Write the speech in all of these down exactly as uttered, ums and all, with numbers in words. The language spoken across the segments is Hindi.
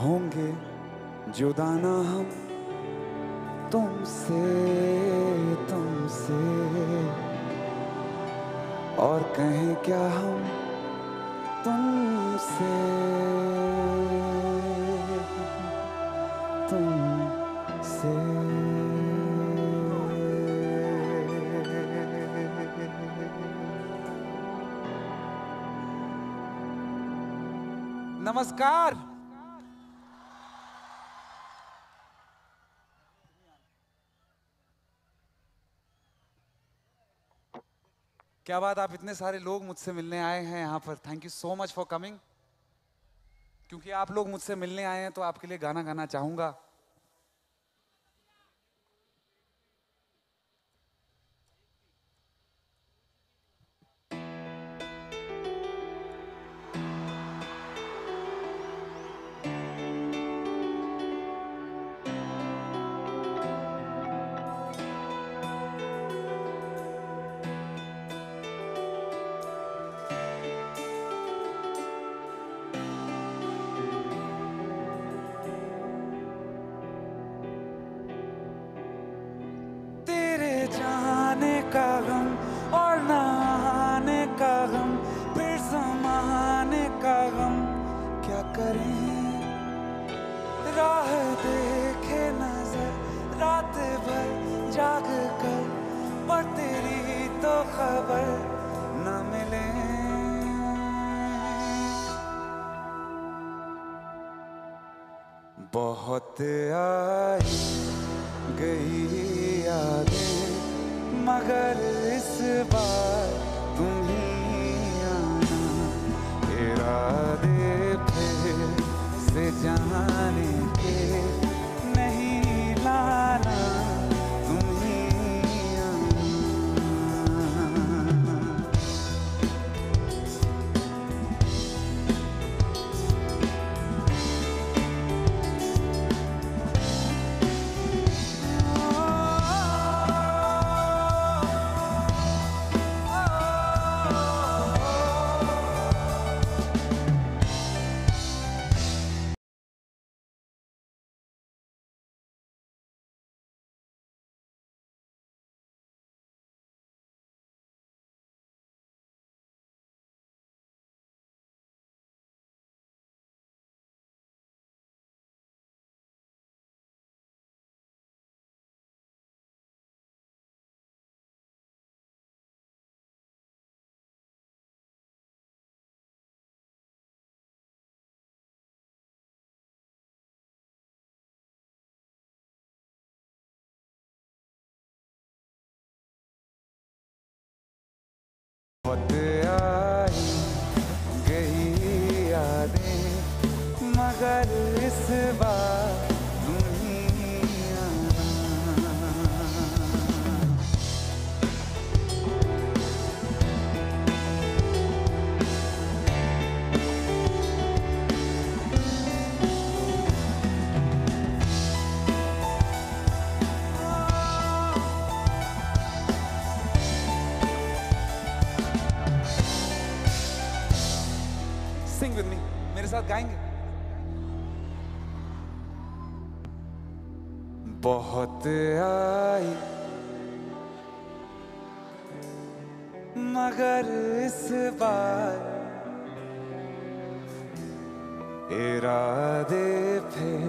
होंगे जुदा ना हम तुमसे तुमसे, और कहें क्या हम तुमसे तुमसे। नमस्कार। क्या बात, आप इतने सारे लोग मुझसे मिलने आए हैं यहाँ पर। Thank you so much for coming. क्योंकि आप लोग मुझसे मिलने आए हैं तो आपके लिए गाना गाना चाहूंगा। जाने का गम और न आने का गम, फिर समाने का गम, क्या करें। राह देखे नजर रात भर जाग कर, पर तेरी तो खबर न मिले। बहुत आई गई यादें, मगर इस बार तुम ही आना। इरादे फिर से जाने के नहीं लाना, तुम ही आना। बहुत आई गई यादें, मगर इस बार तुम ही आना। Sing with me, मेरे साथ गाएंगे। बहुत आई मगर इस बार इरादे फिर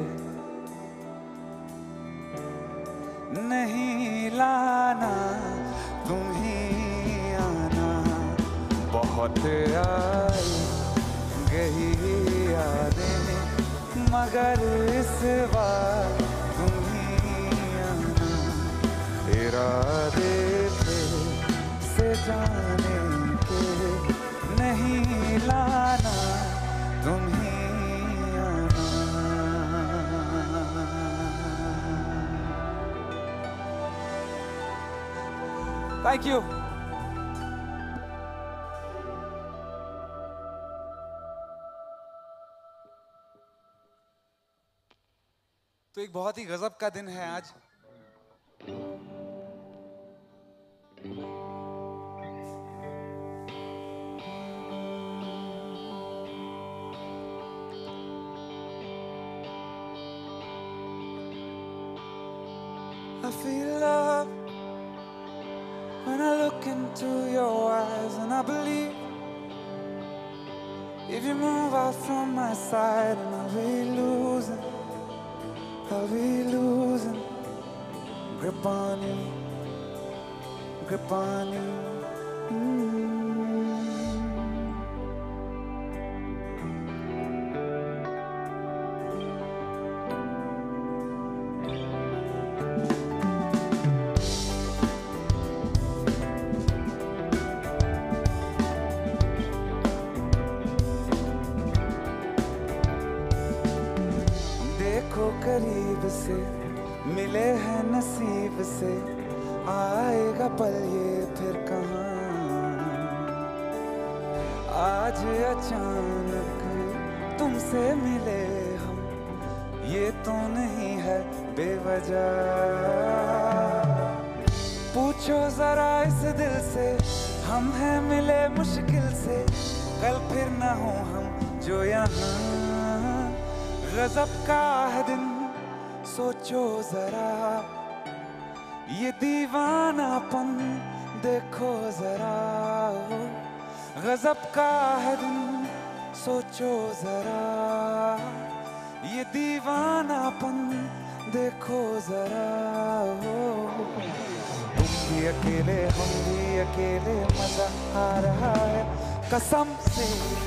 नहीं लाना, तुम ही आना। बहुत आई गई यादें, मगर इस बार तुम ही आना। इरादे फिर से जाने के नहीं लाना, तुम ही आना। Thank you. तो एक बहुत ही गजब का दिन है आज। I feel love when I look into your eyes, and I believe if you move out from my side, and I'll be losing, I'll be losing grip on you, grip on you. Mm. देखो करीब से मिले हैं नसीब से, आएगा पल ये फिर कहाँ। आज अचानक तुमसे मिले हम, ये तो नहीं है बेवजह। पूछो जरा इस दिल से, हम हैं मिले मुश्किल से, कल फिर न हो हम जो यहाँ। गजब का है दिन सोचो जरा, ये दीवानापन देखो जरा। गजब का है दिन सोचो जरा, ये दीवानापन देखो जरा। तुम भी अकेले हम भी अकेले, मजा आ रहा है कसम से।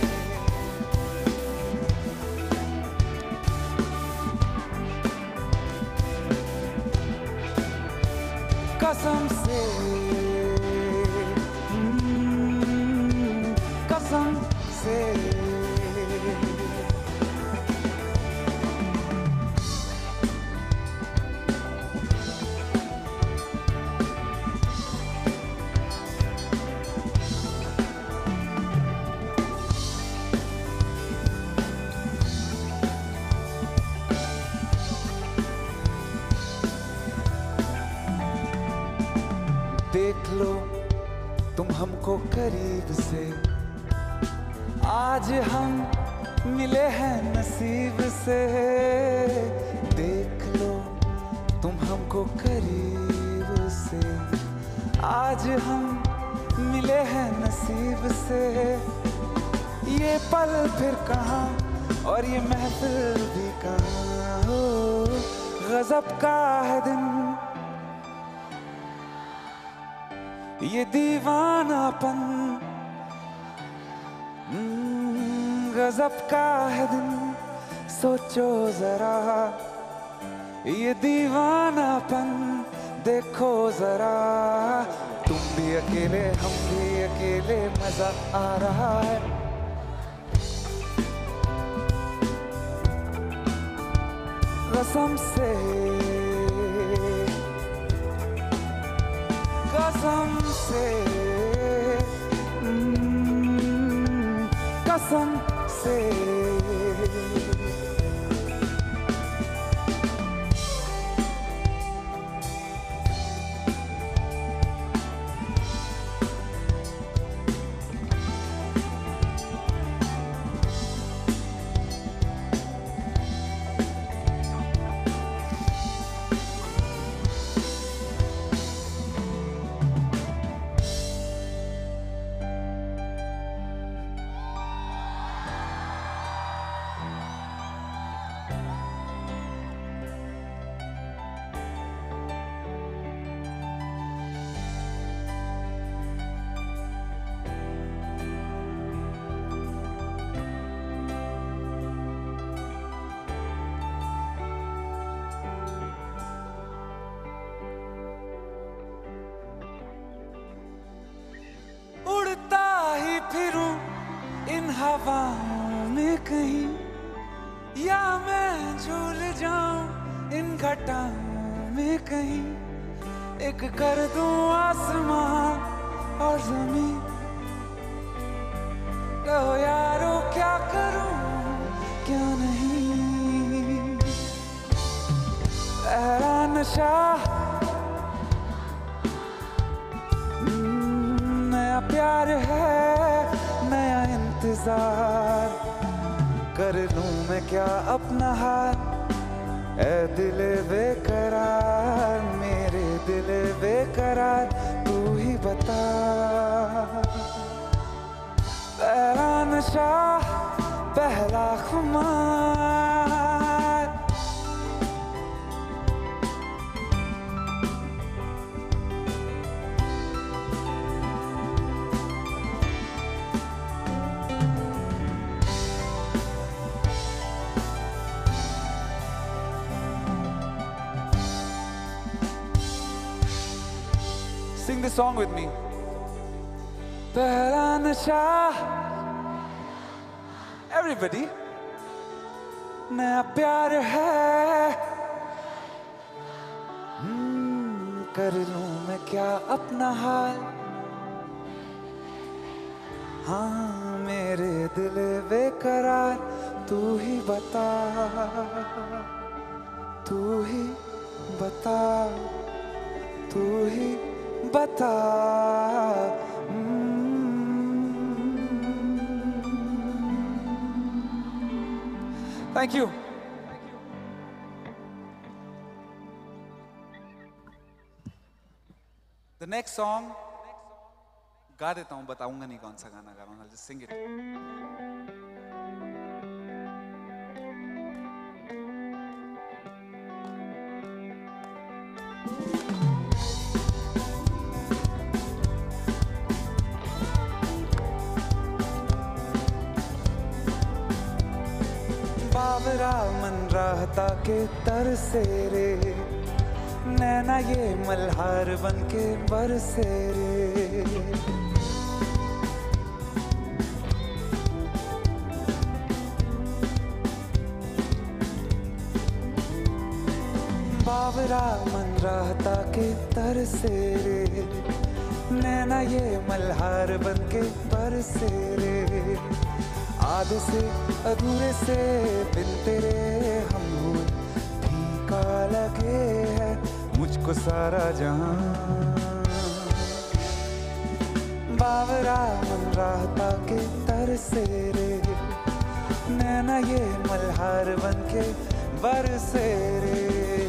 कसम से, कसम से। देख लो तुम हमको करीब से, आज हम मिले हैं नसीब से। देख लो तुम हमको करीब से, आज हम मिले हैं नसीब से। ये पल फिर कहाँ और ये महफिल भी कहाँ। हो गजब का है दिन, ये दीवानापन। गजब का है दिन सोचो जरा, ये दीवानापन देखो जरा। तुम भी अकेले हम भी अकेले, मजा आ रहा है। कसम से, कसम से, कसम से। फिरूं इन हवाओं में कहीं, या मैं झूल जाऊं इन घटाओं में कहीं। एक कर दूं आसमां और जमीन, कहो यारो क्या करूं क्या नहीं। पहला नशा, नया प्यार है नया इंतजार। कर लूं मैं क्या अपना हाथ, ऐ दिल बेकरार मेरे नशा पहला खुमार, Sing this song with me. पहला नशा, Everybody. नया प्यार है, हम्म, कर लूं मैं क्या अपना हाल, हाँ मेरे दिल बेकरार, तू ही बता, तू ही बता, तू ही बता. Thank you. The next song गा देता हूं, बताऊंगा नहीं कौन सा गाना गा रहा हूं. I'll just sing it. बावरा मन रहता के तरसे रे, नैना ये मल्हार बन के बरसे रे. बावरा मन रहता के तरसे रे, नैना ये मल्हार बन के बरसे रे. आधे से अधूरे से बिन तेरे हम हुए, फीका लगे है मुझको सारा जहां. बावरा मन रहता के तरसे रे, नैना ये मल्हार बन के बरसे रे.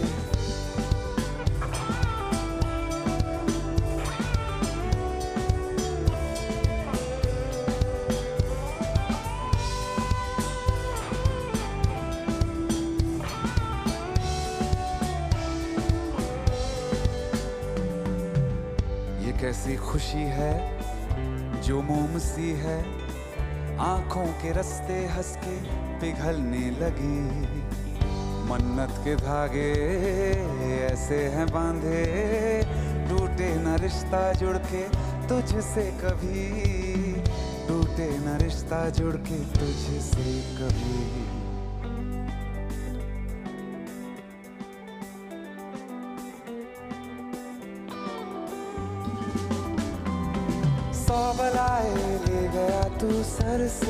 कैसी खुशी है जो मोम सी है, आंखों के रास्ते हंस के पिघलने लगी. मन्नत के धागे ऐसे हैं बांधे, टूटे न रिश्ता जुड़ के तुझसे कभी, टूटे न रिश्ता जुड़ के तुझसे कभी. सौ बलाए ले गया तू सर से,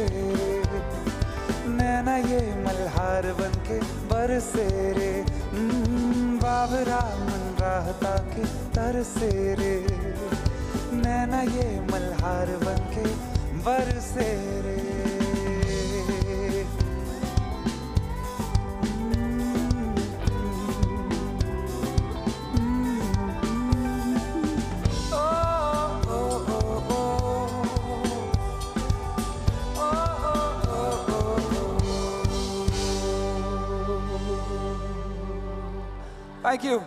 नैना ये मल्हार बन के बरसे रे. बावरा मन रहता के तरसे रे, नैना ये मल्हार बन के बरसे रे. Thank you.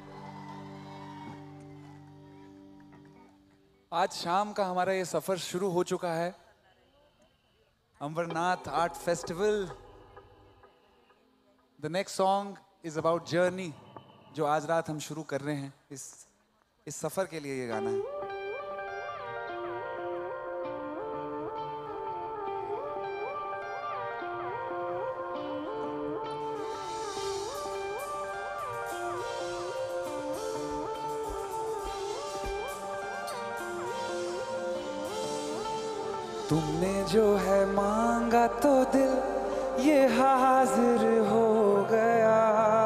आज शाम का हमारा ये सफर शुरू हो चुका है. Amarnath art festival. The next song is about journey, जो आज रात हम शुरू कर रहे हैं. इस इस सफर के लिए ये गाना है. तुमने जो है मांगा तो दिल ये हाजिर हो गया,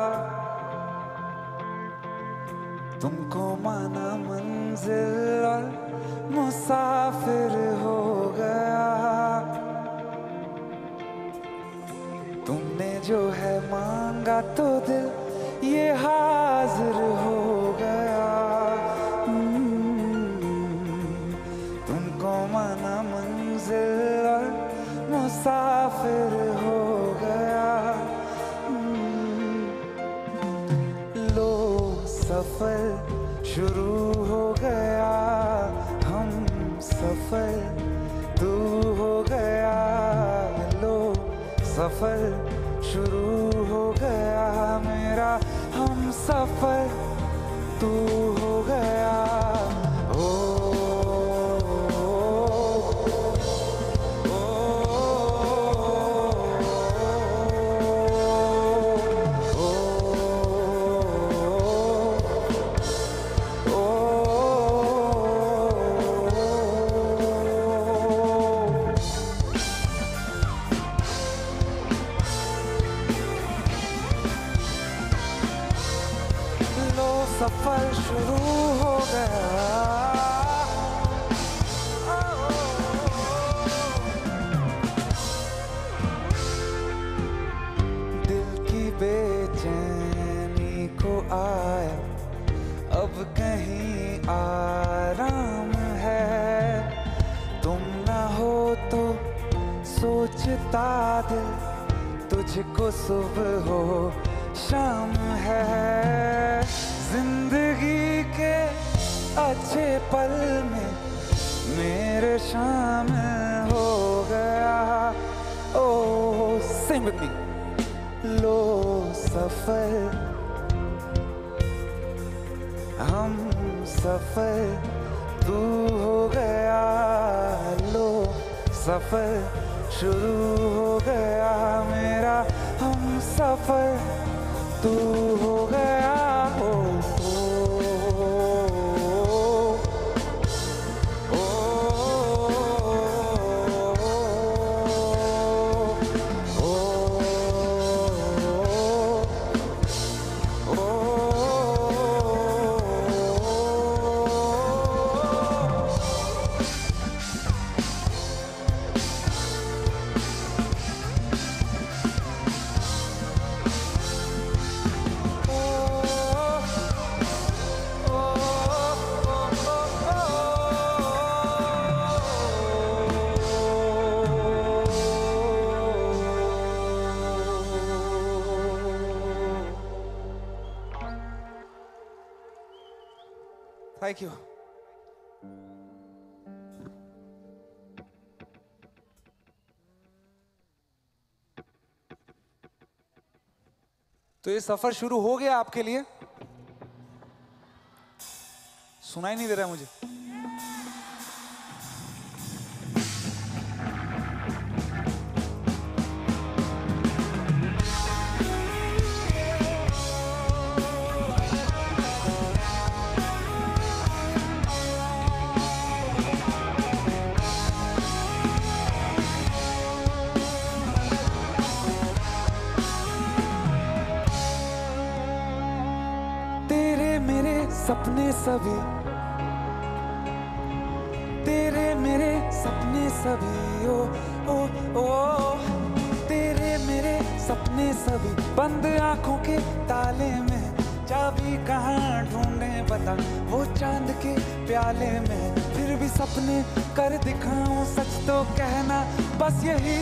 तुमको माना मंजिल और मुसाफिर हो गया. तुमने जो है मांगा तो दिल ये हाजिर हो गया, तुमको माना मंजिल और सफर शुरू हो गया, हम सफर तू हो गया, लो सफर शुरू हो गया मेरा, हम सफर तू हो गया। ओ सफर शुरू हो गया, दिल की बेचैनी को आया अब कहीं आराम है, तुम ना हो तो सोचता दिल तुझको सुबह हो शाम है, जिंदगी के अच्छे पल में मेरे शामिल हो गया। ओ sing with me, लो सफर हम सफर तू हो गया, लो सफर शुरू हो गया मेरा, हम सफर तू हो गया। ओ, Thank you. तो ये सफर शुरू हो गया आपके लिए? सुनाई नहीं दे रहा मुझे। सपने सभी तेरे मेरे सपने सभी ओ ओ ओ तेरे मेरे सपने सभी बंद आंखों के ताले में, चाबी कहाँ ढूंढे बता वो चांद के प्याले में, फिर भी सपने कर दिखाऊं सच तो कहना बस यही,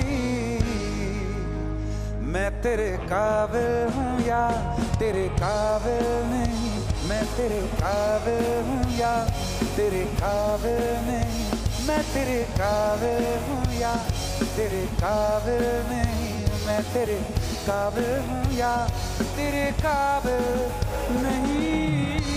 मैं तेरे काबिल हूँ या तेरे काबिल नहीं, मैं तेरे काबिल हूँ या तेरे काबिल नहीं, मैं तेरे काबिल हूँ या तेरे काबिल नहीं, मैं तेरे काबिल हूँ या तेरे काबिल नहीं।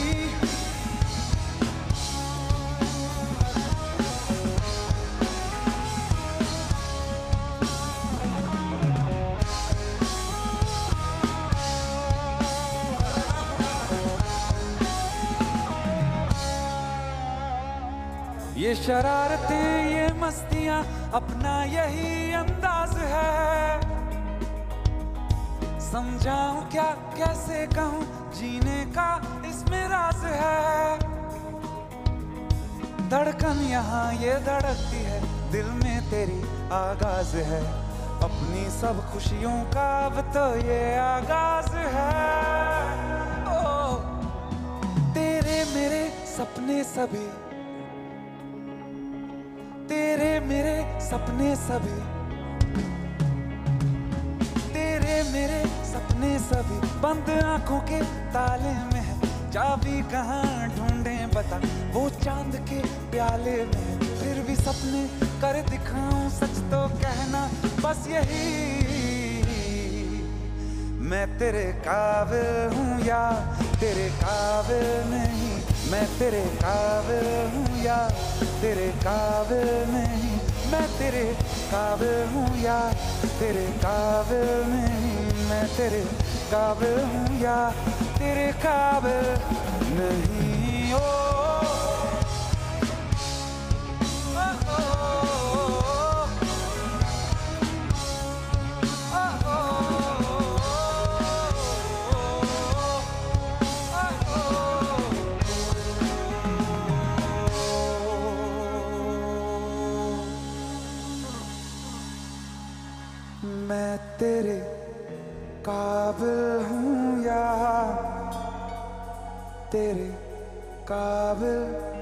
ये शरारतें ये मस्तियां अपना यही अंदाज है, समझाऊं क्या कैसे कहूं जीने का इसमें राज है, धड़कन यहाँ ये धड़कती है दिल में तेरी आगाज है, अपनी सब खुशियों का अब तो ये आगाज है। ओ तेरे मेरे सपने सभी तेरे मेरे सपने सभी तेरे मेरे सपने सभी बंद आंखों के ताले में, चाबी कहाँ ढूंढे बता वो चांद के प्याले में, फिर भी सपने कर दिखाऊं सच तो कहना बस यही, मैं तेरे काबिल हूँ या तेरे काबिल नहीं, मैं तेरे काबिल हूँ या तेरे काबिल नहीं, मैं तेरे काबिल हूँ या तेरे काबिल नहीं, मैं तेरे काबिल हूँ या तेरे काबिल नहीं। ओ मैं तेरे काबिल हूँ या तेरे काबिल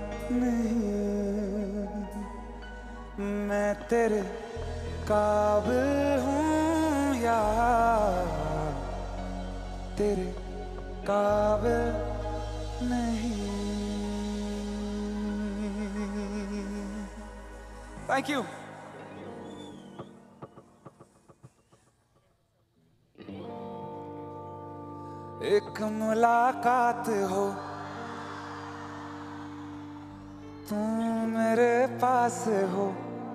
नहीं, मैं तेरे काबिल हूँ या तेरे काबिल नहीं। Thank you. एक मुलाकात हो तू मेरे पास हो,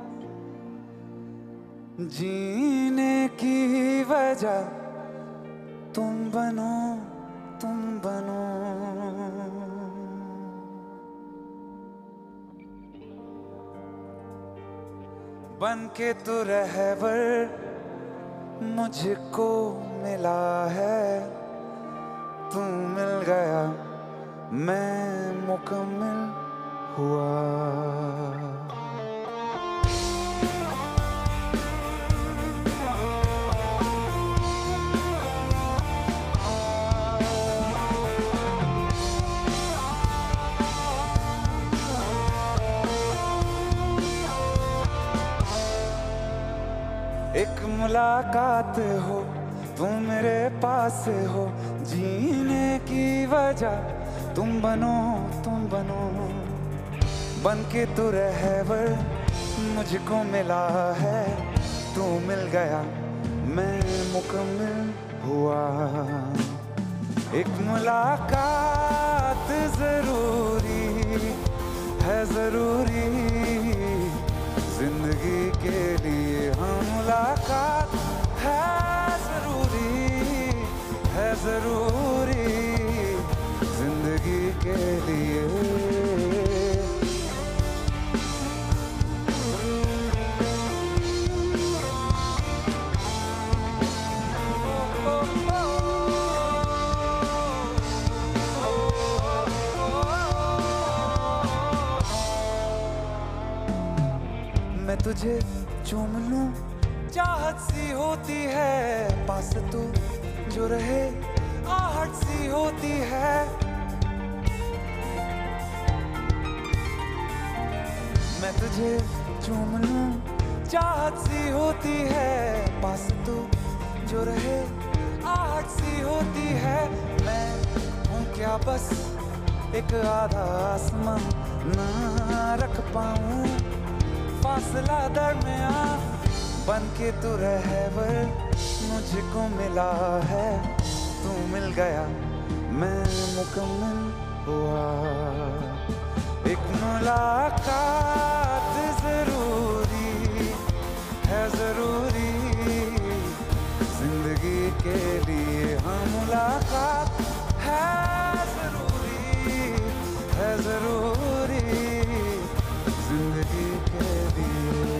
जीने की वजह तुम बनो तुम बनो, बन के तू रहबर मुझको मिला है, तू मिल गया मैं मुकम्मल हुआ। एक मुलाकात हो तुम मेरे पास हो, जीने की वजह तुम बनो तुम बनो, बन के तू रहबर मुझको मिला है, तू मिल गया मैं मुकम्मल हुआ। एक मुलाकात जरूरी है जरूरी जिंदगी के लिए, हाँ मुलाकात है जरूरी है जरूरी जिंदगी के लिए। मैं तुझे चूम लूं चाहत सी होती है, पास तू जो रहे आहट सी होती है, मैं तुझे चूम लूं चाहत सी होती है, पास तू जो रहे आहट सी होती है। मैं हूँ क्या बस एक आधा आसमां ना रख पाऊं फासला दरमियां, बन के तू रहबर मुझको मिला है, तू मिल गया मैं मुकम्मल हुआ। एक मुलाकात जरूरी है जरूरी जिंदगी के लिए, हाँ मुलाकात है जरूरी है जरूरी जिंदगी के लिए।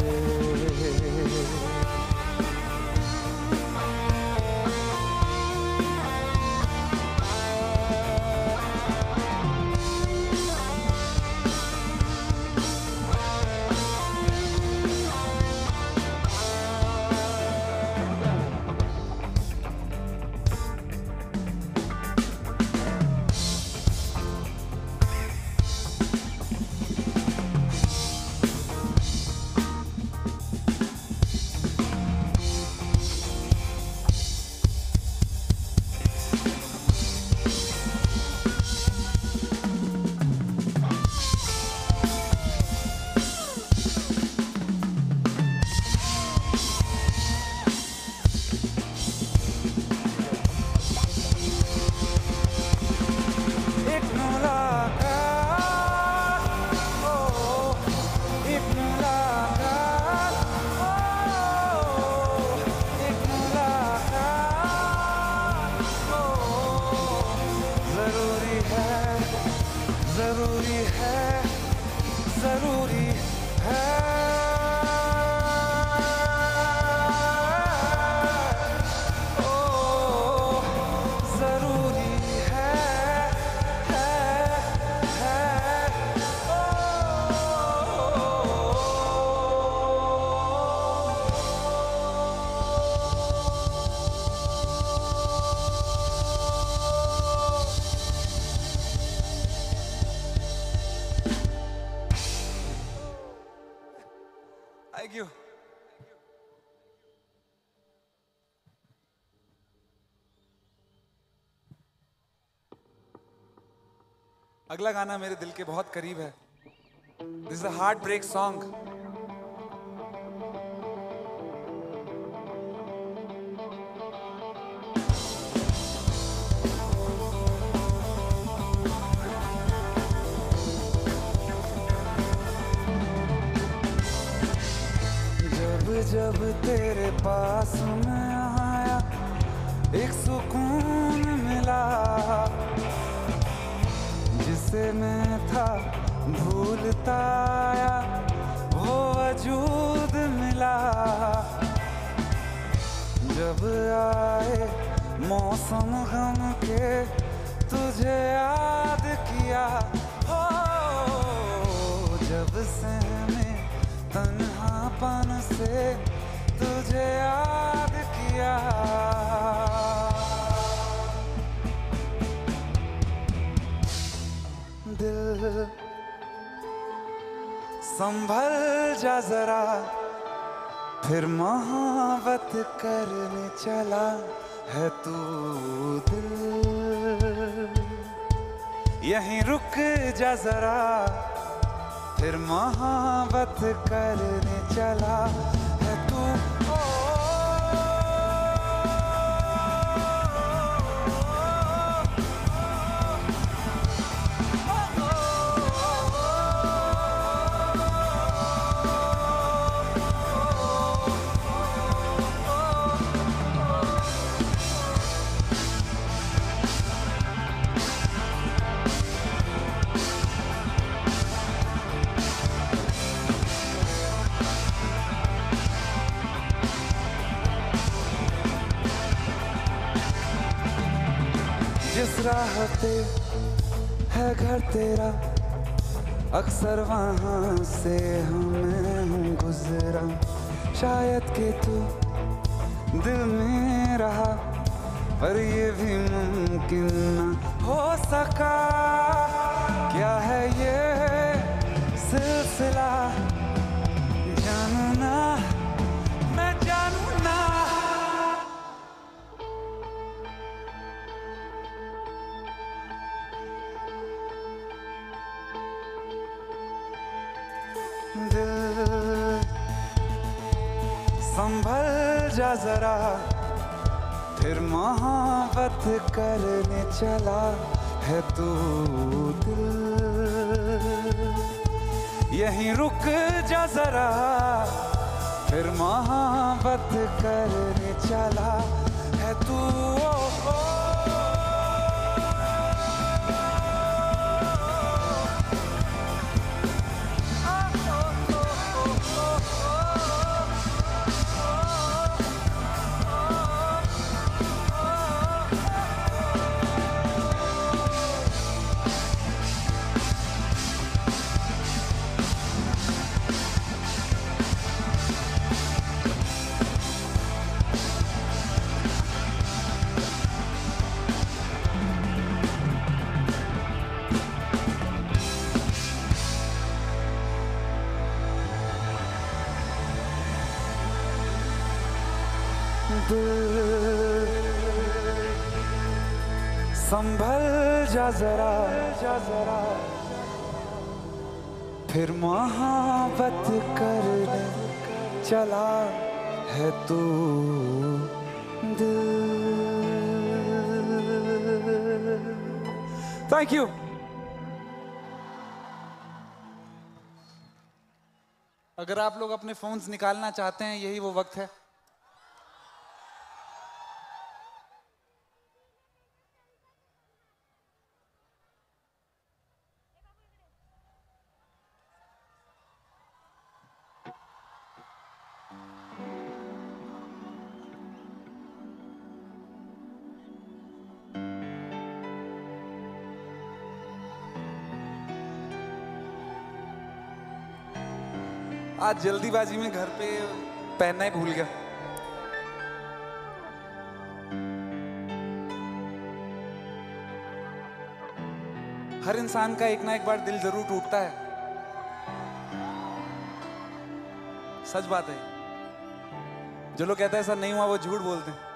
जरूरी है, जरूरी है। Thank you. अगला गाना मेरे दिल के बहुत करीब है. This is a heartbreak song. जब तेरे पास मैं आया एक सुकून मिला, जिसे मैं था भूलता आया वो वजूद मिला। जब आए मौसम गम के तुझे याद किया, हो जब से मैं तन्हापन से तुझे याद किया। दिल संभल जा जरा, फिर मोहब्बत करने चला है तू। दिल यहीं रुक जा जरा, फिर मोहब्बत करने चला है तू। जिस राह पे है घर तेरा, अक्सर वहाँ से हमें हूँ गुजरा। शायद कि तू दिल में रहा, पर ये भी मुमकिन न हो सका। क्या है ये सिलसिला, जानू ना मैं जानू ना। दिल संभल जा जरा, फिर मोहब्बत करने चला है तू। दिल यहीं रुक जा जरा, फिर मोहब्बत करने चला है तू। ओ, ओ, संभल जा जरा, जा जरा, फिर मोहब्बत करने चला है तू। Thank you. अगर आप लोग अपने फोन्स निकालना चाहते हैं, यही वो वक्त है। आज जल्दीबाजी में घर पे पहनना ही भूल गया। हर इंसान का एक ना एक बार दिल जरूर टूटता है, सच बात है। जो लोग कहते हैं ऐसा नहीं हुआ वो झूठ बोलते हैं।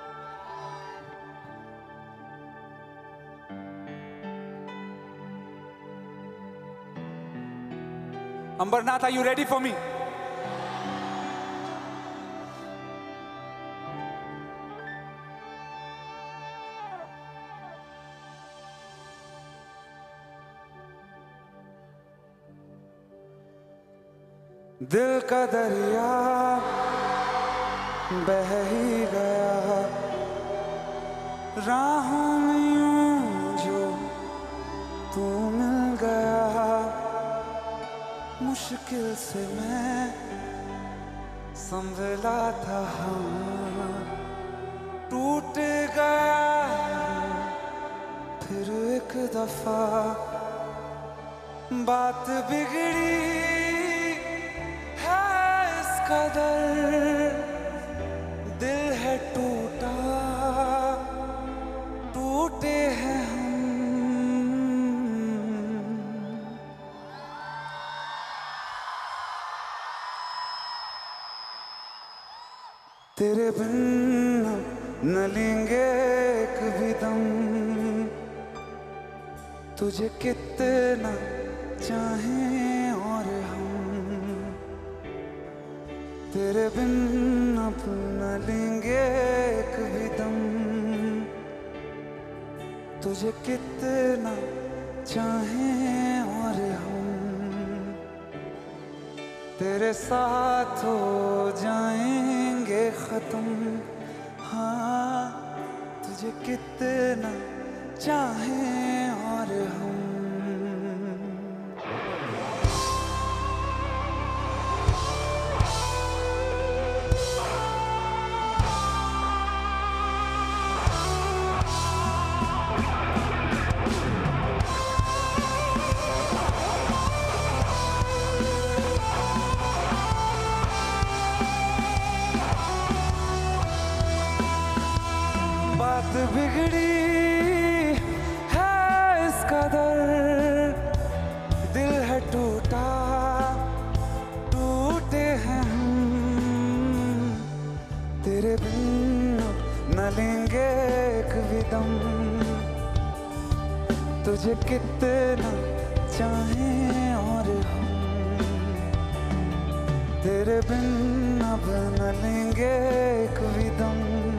Ambarnath, are you ready for me? दिल का दरिया बह ही गया, राहों में यूं जो तू मिल गया। मुश्किल से मैं संभला था, हाँ टूट गया फिर एक दफा। बात बिगड़ी है इस कदर, दिल है टूटा, टूटे हैं हम। तेरे बिन न लेंगे एक भी दम, तुझे कितना चाहें और हम। तेरे बिन अब न लेंगे एक भी दम, तुझे कितना चाहें और हम। तेरे साथ हो जाएंगे खत्म, हाँ तुझे कितना चाहें और हम। बात बिगड़ी है इस कदर, दिल है टूटा, टूटे हैं हम। तेरे बिन न लेंगे एक भी दम, तुझे कितना चाहें और हम। तेरे बिन अब न लेंगे एक भी दम,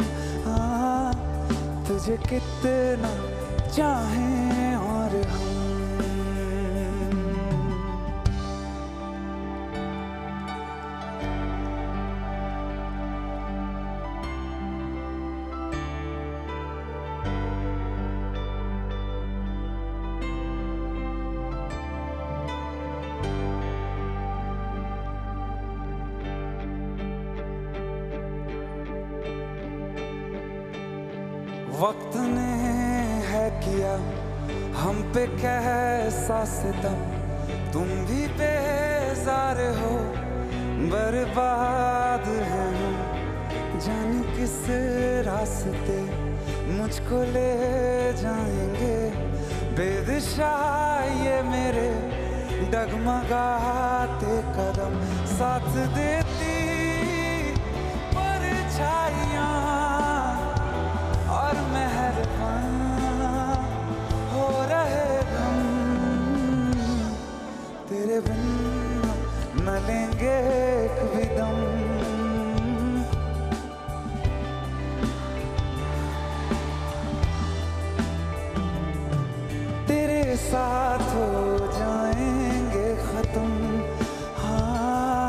तुझे कितना चाहें और हम। वक्त ने है किया हम पे कैसा सितम, तुम भी बेजार हो, बर्बाद है हम। जाने किस रास्ते मुझको ले जाएंगे, बेदिशा ये मेरे डगमगाते कदम। साथ देती परछाइयाँ और मेहरबान हो रहे गम। तेरे बिन न लेंगे एक भी दम, तेरे साथ हो जाएंगे खत्म, हाँ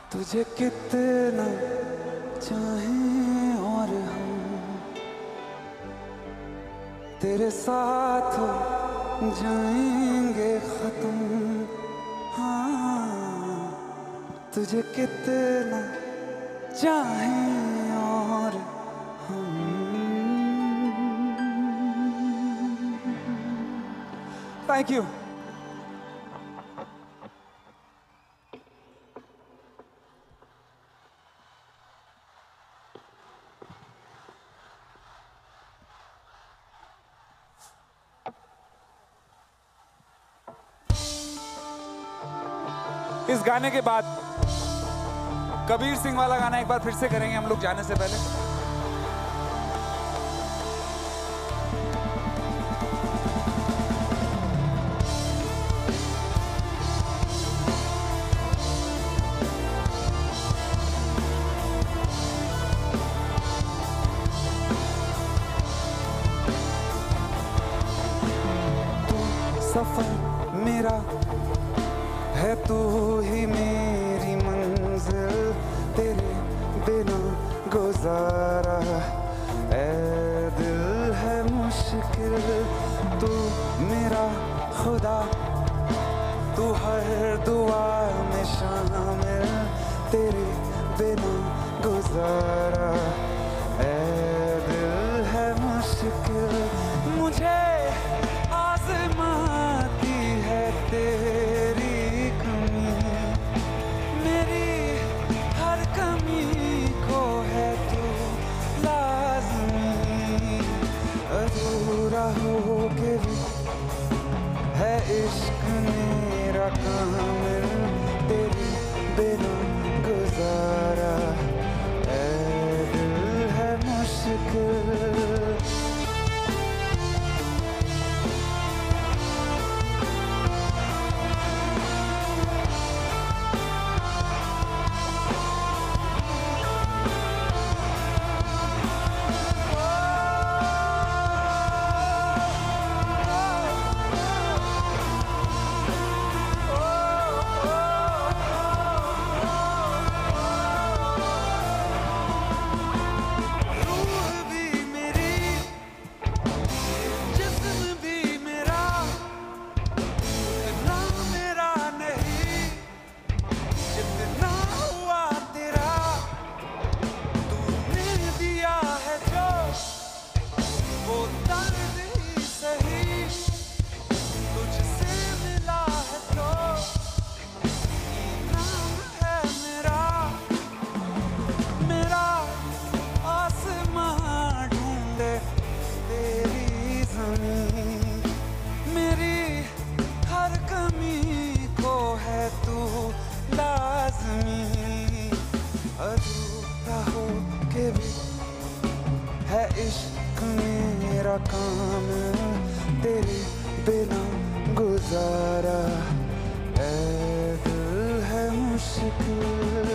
तुझे कितना चाहें और हम तेरे साथ हो जाएंगे खत्म। हाँ तुझे कितना चाहें और हम। Thank you. इस गाने के बाद कबीर सिंह वाला गाना एक बार फिर से करेंगे हम लोग जाने से पहले। तू सफर मेरा है, तू ही मेरी मंजिल, तेरे बिना गुजारा ऐ दिल है मुश्किल। तू मेरा खुदा, तू हर दुआ में शामिल, तेरे बिना गुजारा ऐ दिल है मुश्किल। मुझे आज़माती है तेरी हो के भी है इश्क मेरा कामिल, तेरे बिना गुजारा ऐ दिल है मुश्किल। है इश्क मेरा काम, तेरे बिना गुजारा ऐ दिल है मुश्किल।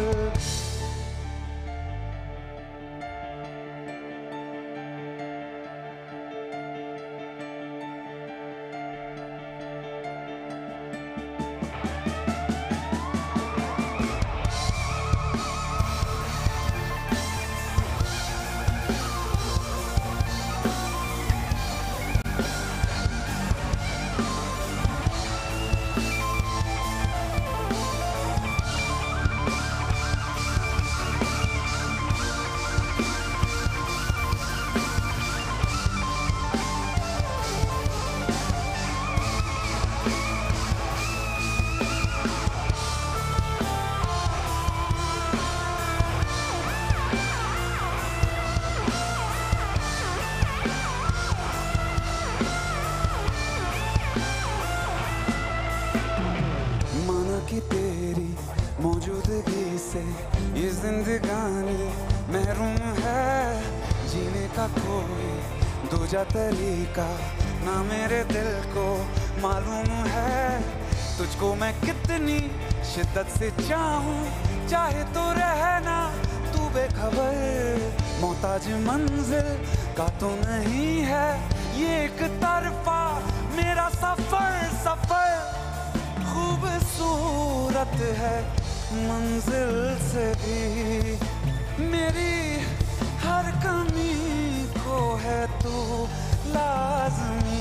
कि तेरी मौजूदगी से ये जिंदगानी महरूम है, जीने का कोई दूजा तरीका ना मेरे दिल को मालूम है। तुझको मैं कितनी शिद्दत से चाहूं, चाहे तो रहना तू बेखबर, मोहताज मंजिल का तो नहीं है ये एक तरफा मेरा सफर। सफर खूबसूरत है मंजिल से भी मेरी हर कमी को है तू लाज़मी।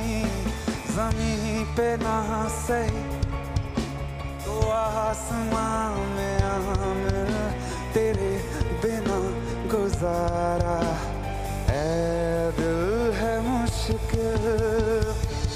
ज़मीं पे ना सही तो आसमां में आमिर तेरे बिना गुजारा ऐ दिल है मुश्किल।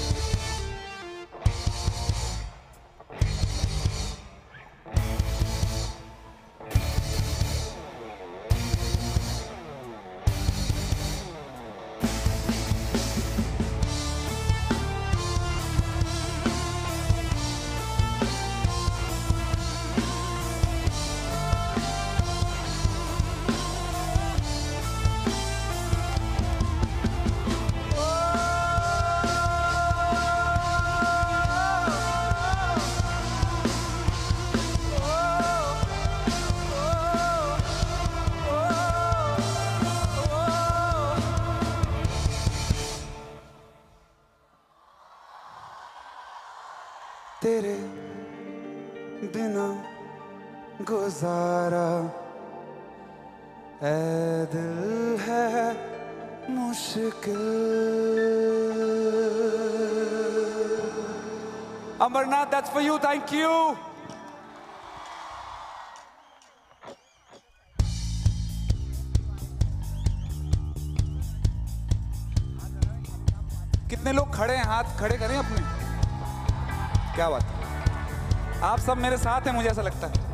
तेरे बिना गुजारा ऐ दिल है मुश्किल। Amarnath, that's for you. Thank you. कितने लोग खड़े हैं? हाथ खड़े करें अपने। क्या बात है, आप सब मेरे साथ हैं, मुझे ऐसा लगता है।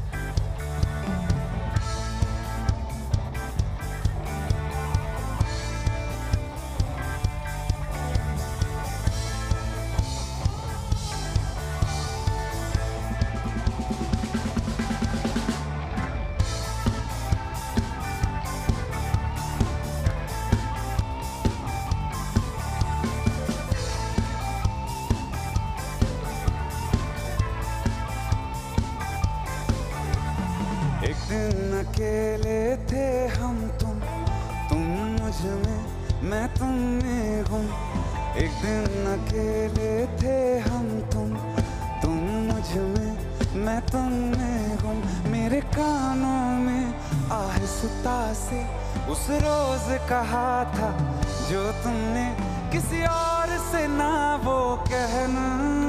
एक दिन अकेले थे हम तुम तुम मुझ में मैं तुम में हूँ। एक दिन अकेले थे हम तुम तुम मुझ में मैं तुम में हूँ। मेरे कानों में आहिस्ता से उस रोज कहा था जो तुमने किसी और से ना वो कहना।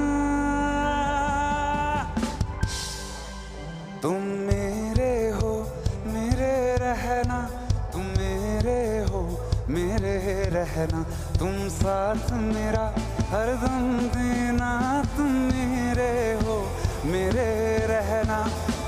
तुम मेरे हो मेरे रहना, तुम मेरे हो मेरे रहना, तुम साथ मेरा हरदम देना, तुम मेरे हो मेरे रहना।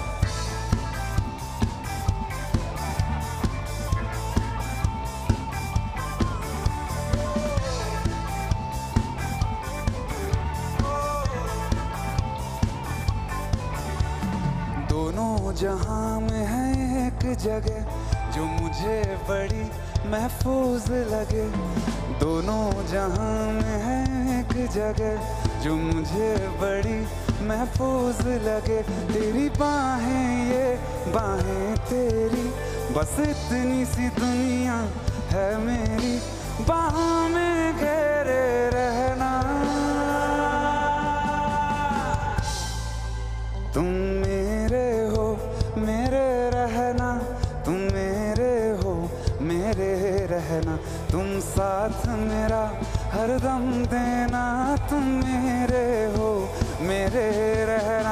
दोनों जहां में है एक जगह जो मुझे बड़ी महफूज लगे। दोनों जहां में है एक जगह जो मुझे बड़ी महफूज लगे। तेरी बाहें ये बाहें तेरी, बस इतनी सी दुनिया है मेरी। बाहों में घेरे रहना, तुम मेरे हो मेरे रहना, तुम मेरे हो मेरे रहना, तुम साथ मेरा हरदम देना, तुम मेरे हो मेरे रहना।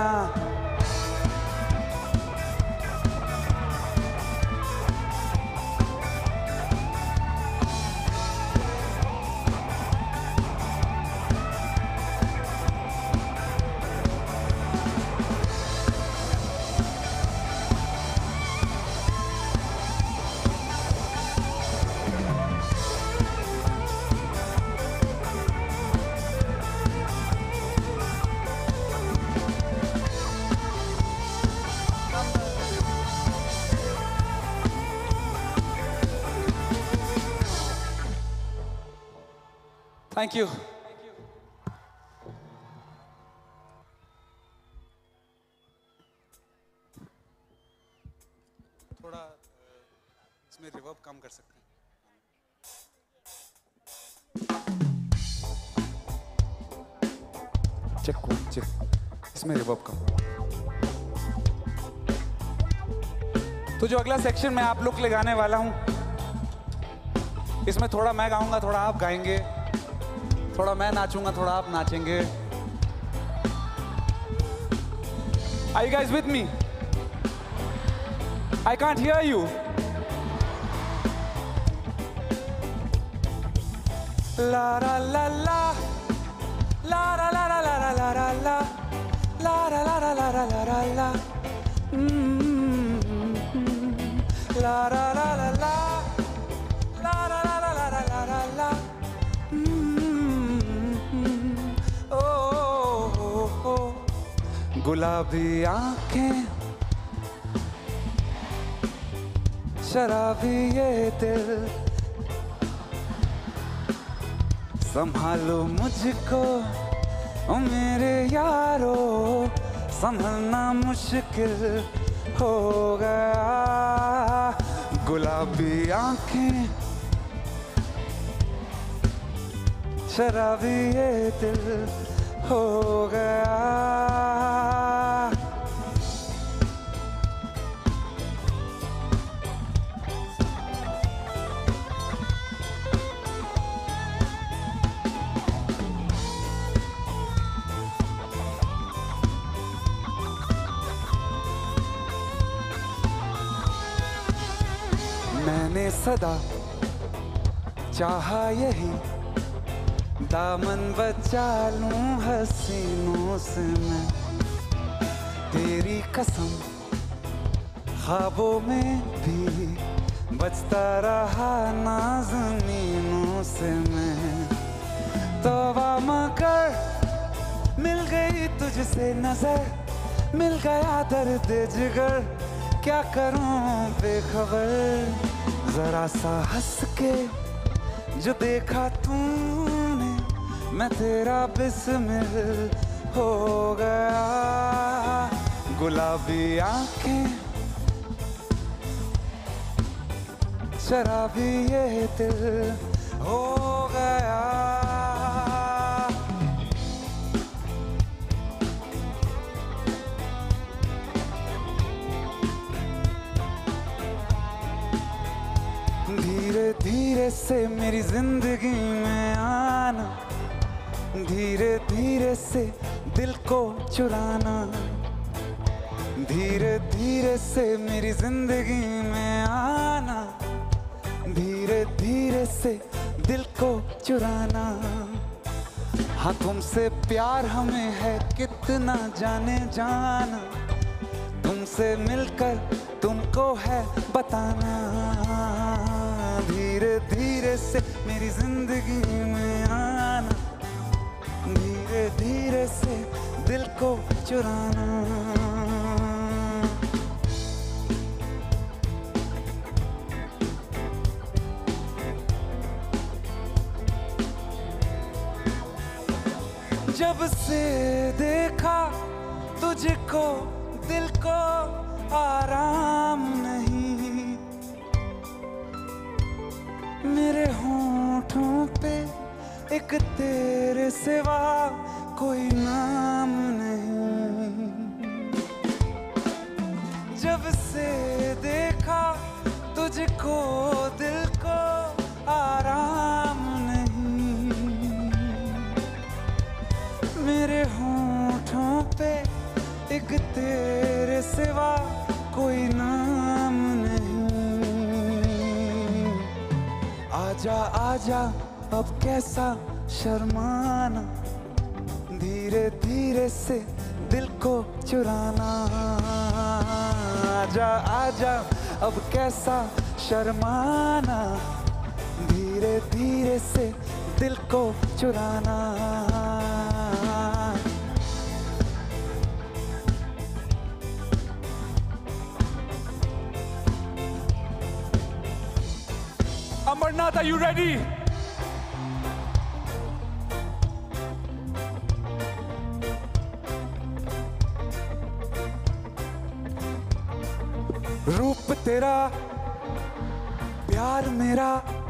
Thank you. थोड़ा इसमें रिवर्ब कम कर सकते हैं। चेक चेक, इसमें रिवर्ब कम। तो जो अगला सेक्शन मैं आप लोग के लिए गाने वाला हूं, इसमें थोड़ा मैं गाऊंगा, थोड़ा आप गाएंगे, थोड़ा मैं नाचूंगा, थोड़ा आप नाचेंगे। Are you guys with me? I can't hear you. La la la la, la la la la la la la la, la la la la la la la la. La la la la la, la la la la la la la la. Oh, गुलाबी आंखें, शराबी ये दिल, संभालो मुझको ओ मेरे यारो, संभलना मुश्किल हो गया। गुलाबी आंखें, शराबी ये दिल हो गया। मैंने सदा चाहा यही, दामन बचा लूं हसीनों से मैं, तेरी कसम ख्वाबों में भी बचता रहा नाज़नीनों से मैं। तौबा मगर मिल गई तुझसे नजर, मिल गया दर्द जिगर, क्या करूं बेखबर। जरा सा हंस के जो देखा तूने, मैं तेरा बिस्मिल हो गया। गुलाबी आंखें, शराबी ये दिल हो गया। धीरे धीरे से मेरी जिंदगी में आना, धीरे धीरे से दिल को चुराना, धीरे धीरे से मेरी जिंदगी में आना, धीरे धीरे से दिल को चुराना। हाँ तुमसे प्यार हमें है कितना जाने जाना, तुमसे मिलकर तुमको है बताना। धीरे धीरे से मेरी जिंदगी में आना, धीरे धीरे से दिल को चुराना। जब से देखा तुझको दिल को आराम नहीं, मेरे होठों पे एक तेरे सिवा कोई नाम नहीं। जब से देखा तुझको दिल को आराम नहीं, मेरे होठों पे एक तेरे सिवा कोई नाम नहीं। आजा आजा अब कैसा शर्माना, धीरे धीरे से दिल को चुराना। आजा आजा अब कैसा शर्माना, धीरे धीरे से दिल को चुराना। Amarnath, are you ready? रूप तेरा, प्यार मेरा,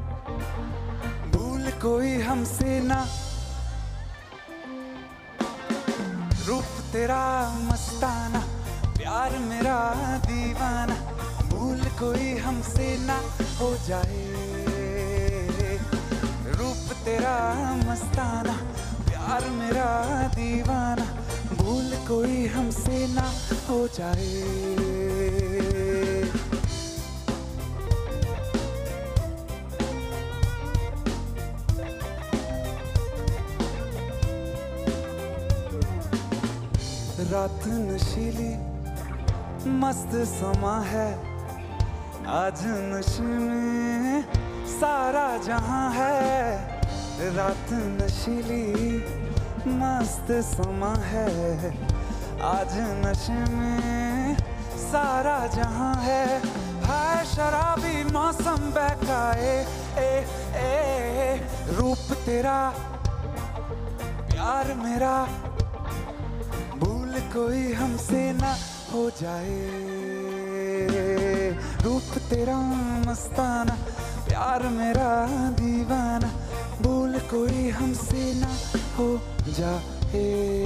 भूल कोई हमसे ना। रूप तेरा मस्ताना, प्यार मेरा दीवाना, भूल कोई हमसे ना हो जाए। रूप तेरा मस्ताना, प्यार मेरा दीवाना, भूल कोई हमसे ना हो जाए। रात नशीली मस्त समा है, आज नशे में सारा जहां है। रात नशीली मस्त समा है, आज नशे में सारा जहां है। हाय शराबी मौसम बहकाए, ए, ए, ए, रूप तेरा प्यार मेरा, भूल कोई हमसे ना हो जाए। रूप तेरा मस्ताना, प्यार मेरा दीवाना, भूल कोई हमसे ना हो जाए।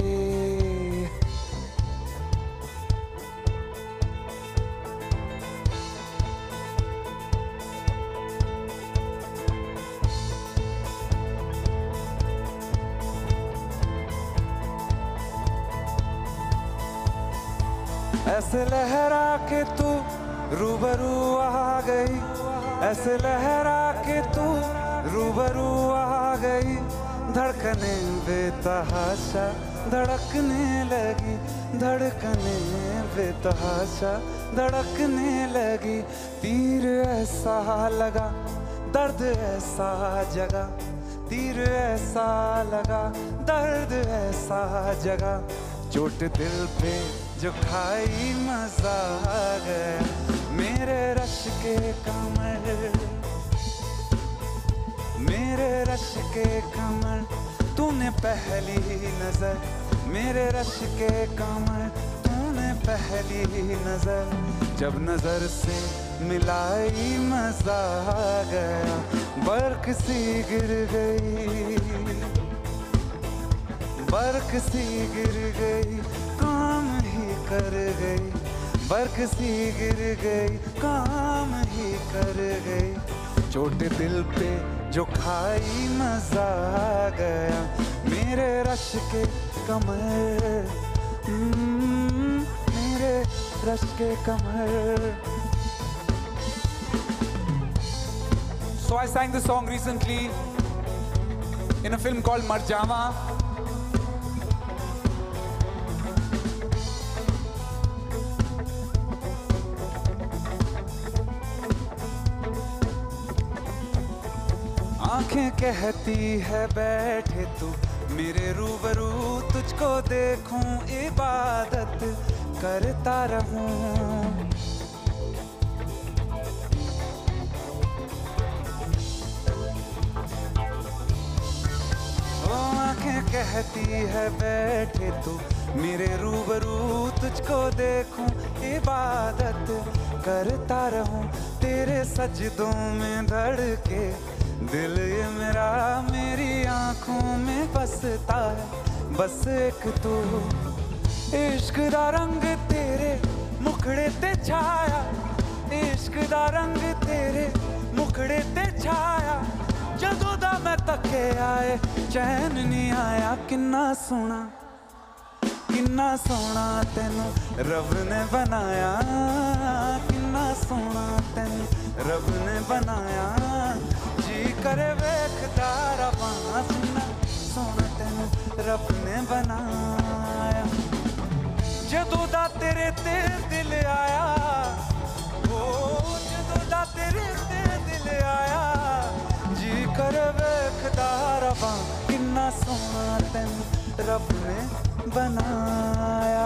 ऐसे लहरा के तू रूबरू आ गई, ऐसे लहरा के तू रूबरू आ गई। धड़कने बेतहाशा धड़कने लगी, धड़कने बेतहाशा धड़कने लगी। तीर ऐसा लगा, दर्द ऐसा जगा, तीर ऐसा लगा, दर्द ऐसा जगा। चोट दिल पे जो खाई मजा आ गया, मेरे रश के कमर, मेरे रश के कमर। तूने पहली नजर, मेरे रश के कमर, तूने पहली नजर। जब नजर से मिलाई मजा आ गया, बर्क सी गिर गई, बर्क सी गिर गई, काम ही कर गई। बर्क सी गिर गई, काम ही कर गई। चोट दिल पे जो खाई मजा आ गया, मेरे रश के कमर, मेरे रश के कमर। So I sang this song recently in a film called Marjama. आंखें कहती है बैठे तू मेरे रूबरू, तुझको देखूं इबादत करता रहूं। ओ आंखें कहती है बैठे तू मेरे रूबरू, तुझको देखूं इबादत करता रहूं। तेरे सजदों में धड़के दिल ये मेरा, मेरी आंखों में बसता है बस एक तू। इश्क दा रंग तेरे मुखड़े ते छाया, इश्क दा रंग तेरे मुखड़े ते छाया। जदों दा मैं तके आए चैन नहीं आया। किन्ना सोना, किन्ना सोना तेनू रब ने बनाया, किन्ना सोना तेनू रब ने बनाया। जी करे वेखदा रवां, किन्ना सोना तेनू रब ने बनाया। जदों दा तेरे ते दिल आया, ओ जदों दा तेरे ते दिल आया। जी करे वेखदा रवां, किन्ना सोना तेनू रब ने बनाया।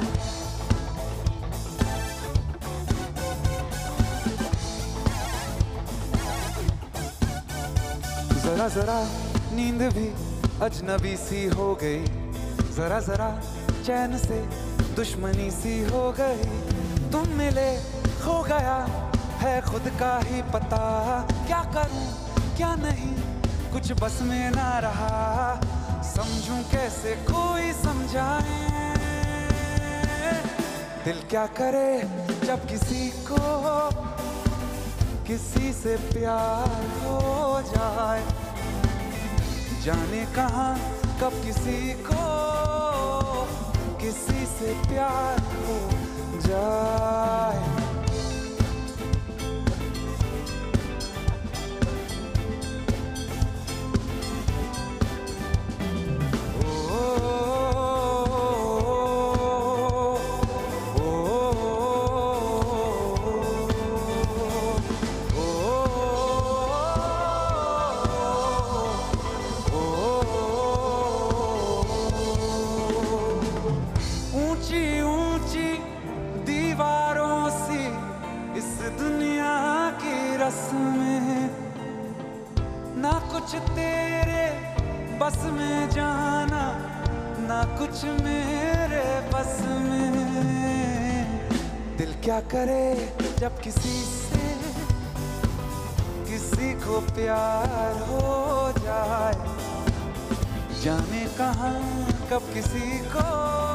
जरा जरा नींद भी अजनबी सी हो गई, जरा जरा चैन से दुश्मनी सी हो गई। तुम मिले खो गया है खुद का ही पता, क्या करूं क्या नहीं कुछ बस में ना रहा। समझूं कैसे कोई समझाए, दिल क्या करे जब किसी को किसी से प्यार हो जाए, जाने कहाँ कब किसी को किसी से प्यार हो जाए। ना कुछ तेरे बस में जाना, ना कुछ मेरे बस में। दिल क्या करे जब किसी से किसी को प्यार हो जाए, जाने कहाँ कब किसी को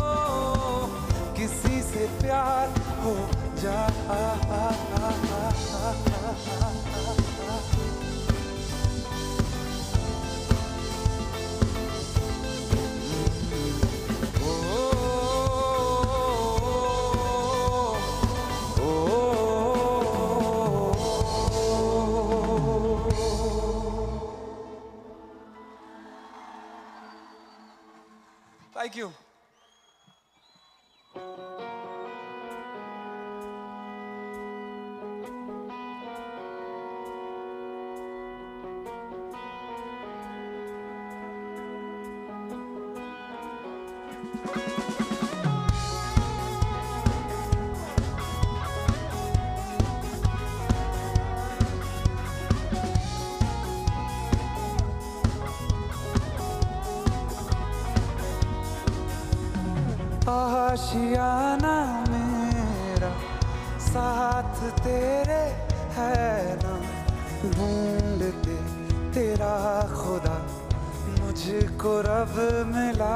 किसी से प्यार हो जाए। Thank you. आशियाना मेरा साथ तेरे है ना, ढूंढते तेरा खुदा मुझको रब मिला।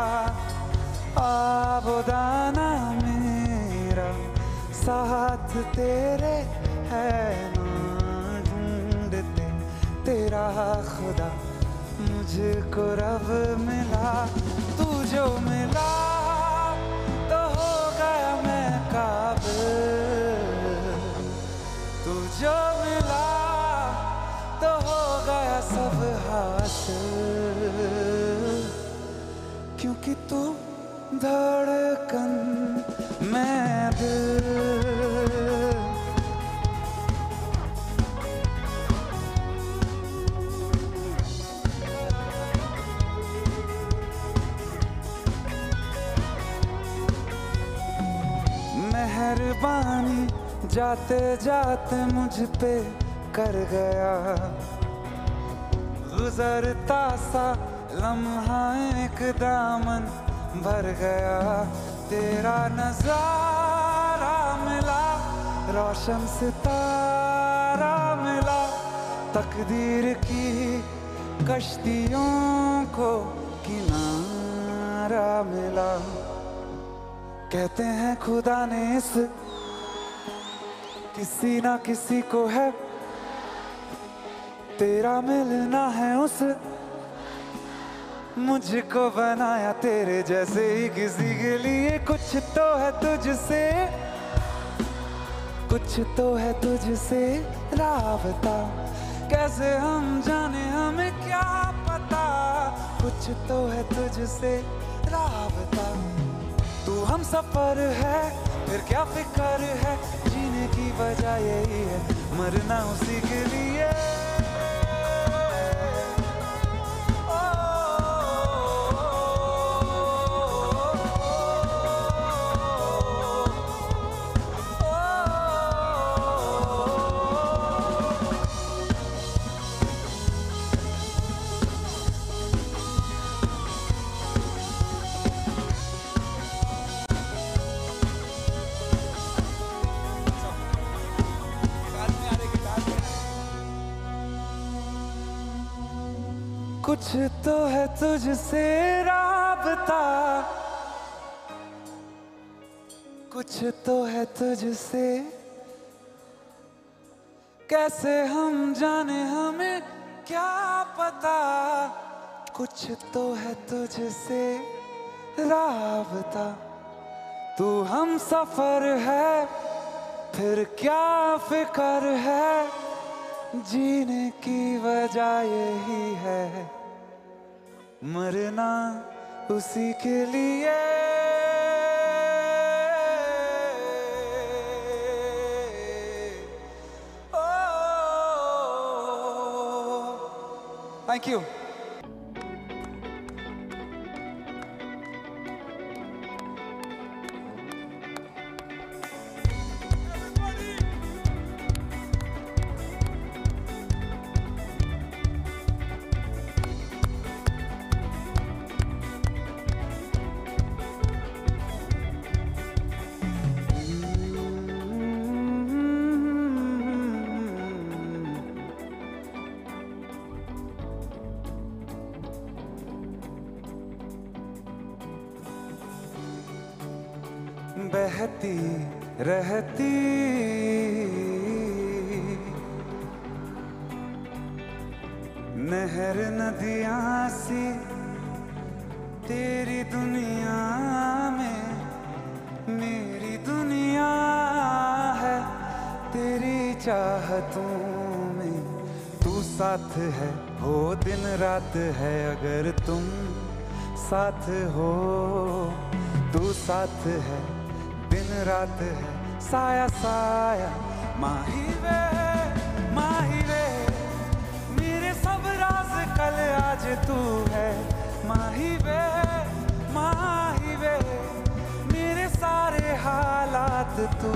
आबोदाना मेरा साथ तेरे है ना, ढूंढते तेरा खुदा मुझको रब मिला। तू जो मिला तू जो मिला तो हो गया सब हासिल, क्योंकि तू धड़कन मैं दिल। मेहरबानी जाते जाते मुझ पे कर गया, गुजरता सा लम्हा एक दामन भर गया। तेरा नजारा मिला, रोशन सितारा मिला, तकदीर की कश्तियों को किनारा मिला। कहते हैं खुदा ने इस किसी ना किसी को है, तेरा मिलना है उस मुझको बनाया तेरे जैसे ही किसी के लिए। कुछ तो है तुझसे, कुछ तो है तुझसे राबता, कैसे हम जाने हमें क्या पता। कुछ तो है तुझसे राबता, तू हम सफर है फिर क्या फिक्र है, जीने की वजह यही है मरना उसी के लिए। कुछ तो है तुझसे राबता, कुछ तो है तुझसे, कैसे हम जाने, हमें क्या पता, कुछ तो है तुझसे राबता। तू हम सफर है, फिर क्या फिक्र है, जीने की वजह यही है, मरना उसी के लिए। Thank you. बहती रहती नहर नदियाँ सी तेरी दुनिया में मेरी दुनिया है, तेरी चाहतों में तू साथ है, हो दिन रात है, अगर तुम साथ हो। तू साथ है, दिन रात है, साया साया, माही वे माही वे, मेरे सब राज कल आज तू है, माही वे माही वे, मेरे सारे हालात तू।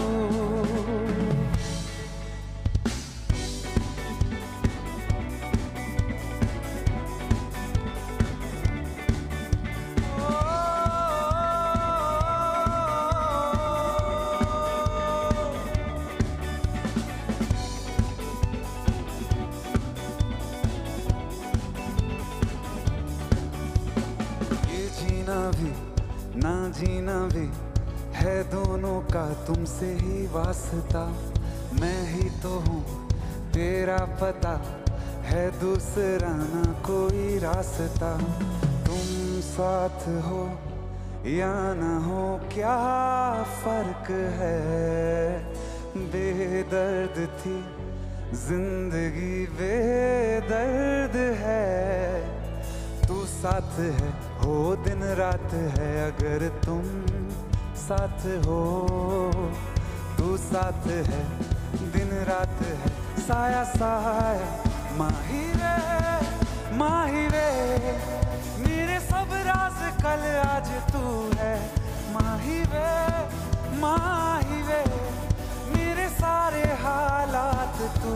भी ना जीना भी है दोनों का तुमसे ही वास्ता, मैं ही तो हूँ तेरा पता है दूसरा ना कोई रास्ता। तुम साथ हो या ना हो क्या फर्क है, बेदर्द थी जिंदगी बेदर्द है। तू साथ है, हो दिन रात है, अगर तुम साथ हो। तू साथ है, दिन रात है, साया साया, माही रे माही रे, मेरे सब राज कल आज तू है, माही वे माही वे, मेरे सारे हालात तू।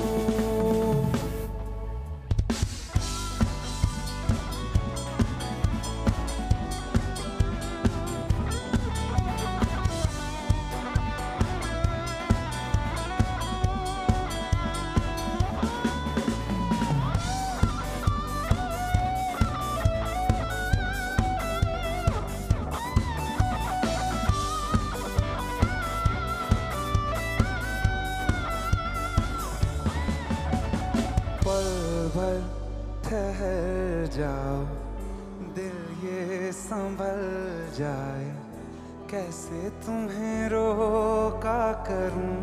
पल भर ठहर जाओ, दिल ये संभल जाए, कैसे तुम्हें रोका करूं,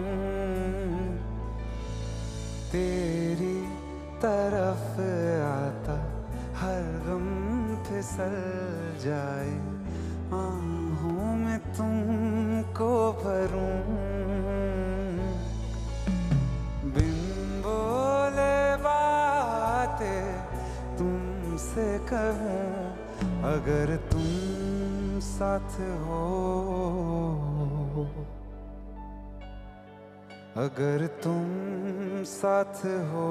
तेरी तरफ आता हर गम फिसल जाए, आहों में तुमको भरूं, बिन बोले बातें तुमसे कहूं, अगर तुम साथ हो, अगर तुम साथ हो,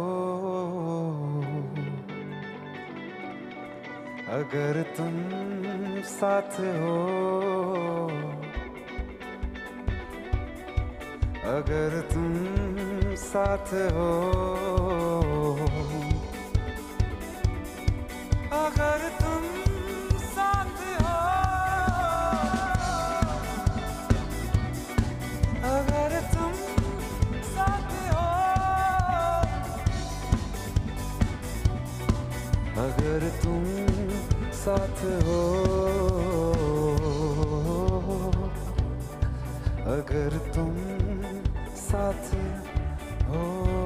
अगर तुम साथ हो, अगर तुम साथ हो, अगर तुम साथ हो, अगर तुम साथ हो। तुम साथ हो, अगर तुम साथ हो,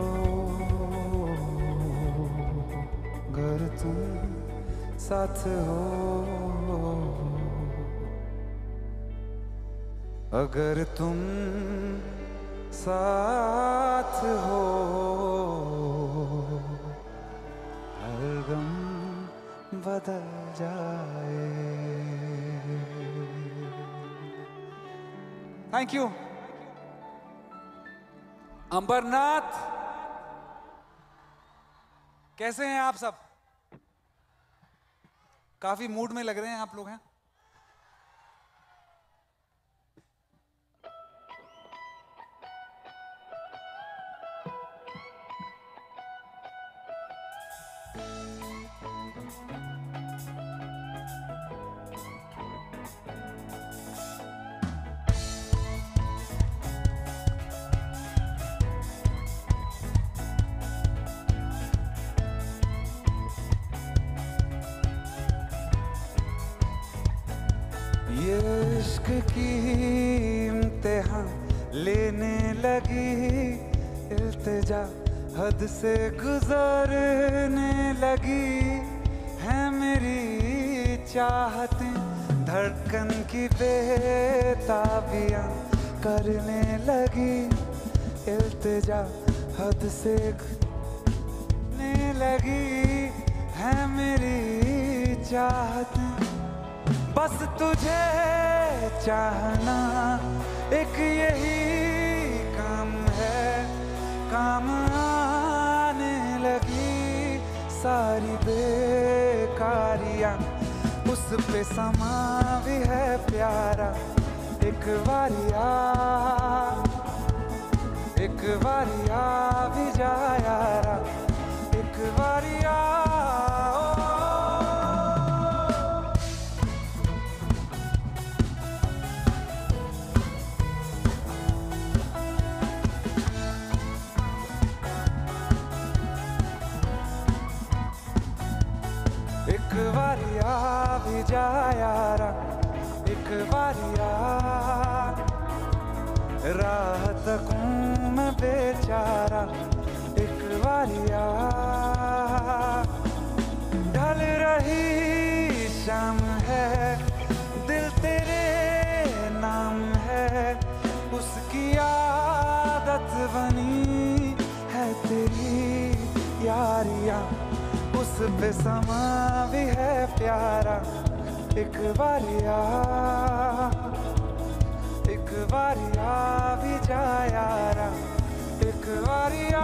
अगर तुम साथ हो, अगर तुम साथ हो, हर गम बदल जाए। Thank you. अंबरनाथ, कैसे हैं आप सब? काफी मूड में लग रहे हैं आप लोग हैं। ये इश्क की इम्तिहान लेने लगी, इल्तिजा हद से गुजरने लगी, है मेरी चाहतें धड़कन की बेताबियां करने लगी, इल्तिजा हद से गुजरने लगी, है मेरी चाहतें बस तुझे चाहना, एक यही काम है, काम आने लगी सारी बेकारियां, उस पे समा भी है प्यारा, एक बारिया एक बारिया भी जा यारा, एक बारिया एक बारिया भी जा यारा, एक बारिया राह तकूं मैं बेचारा, एक बारिया ढल रही शाम है, दिल तेरे नाम है, उसकी आदत बनी है तेरी यारियां, उस पे समा भी है प्यारा, एक बारिया एक बारिया भी जा यारा, एक बारिया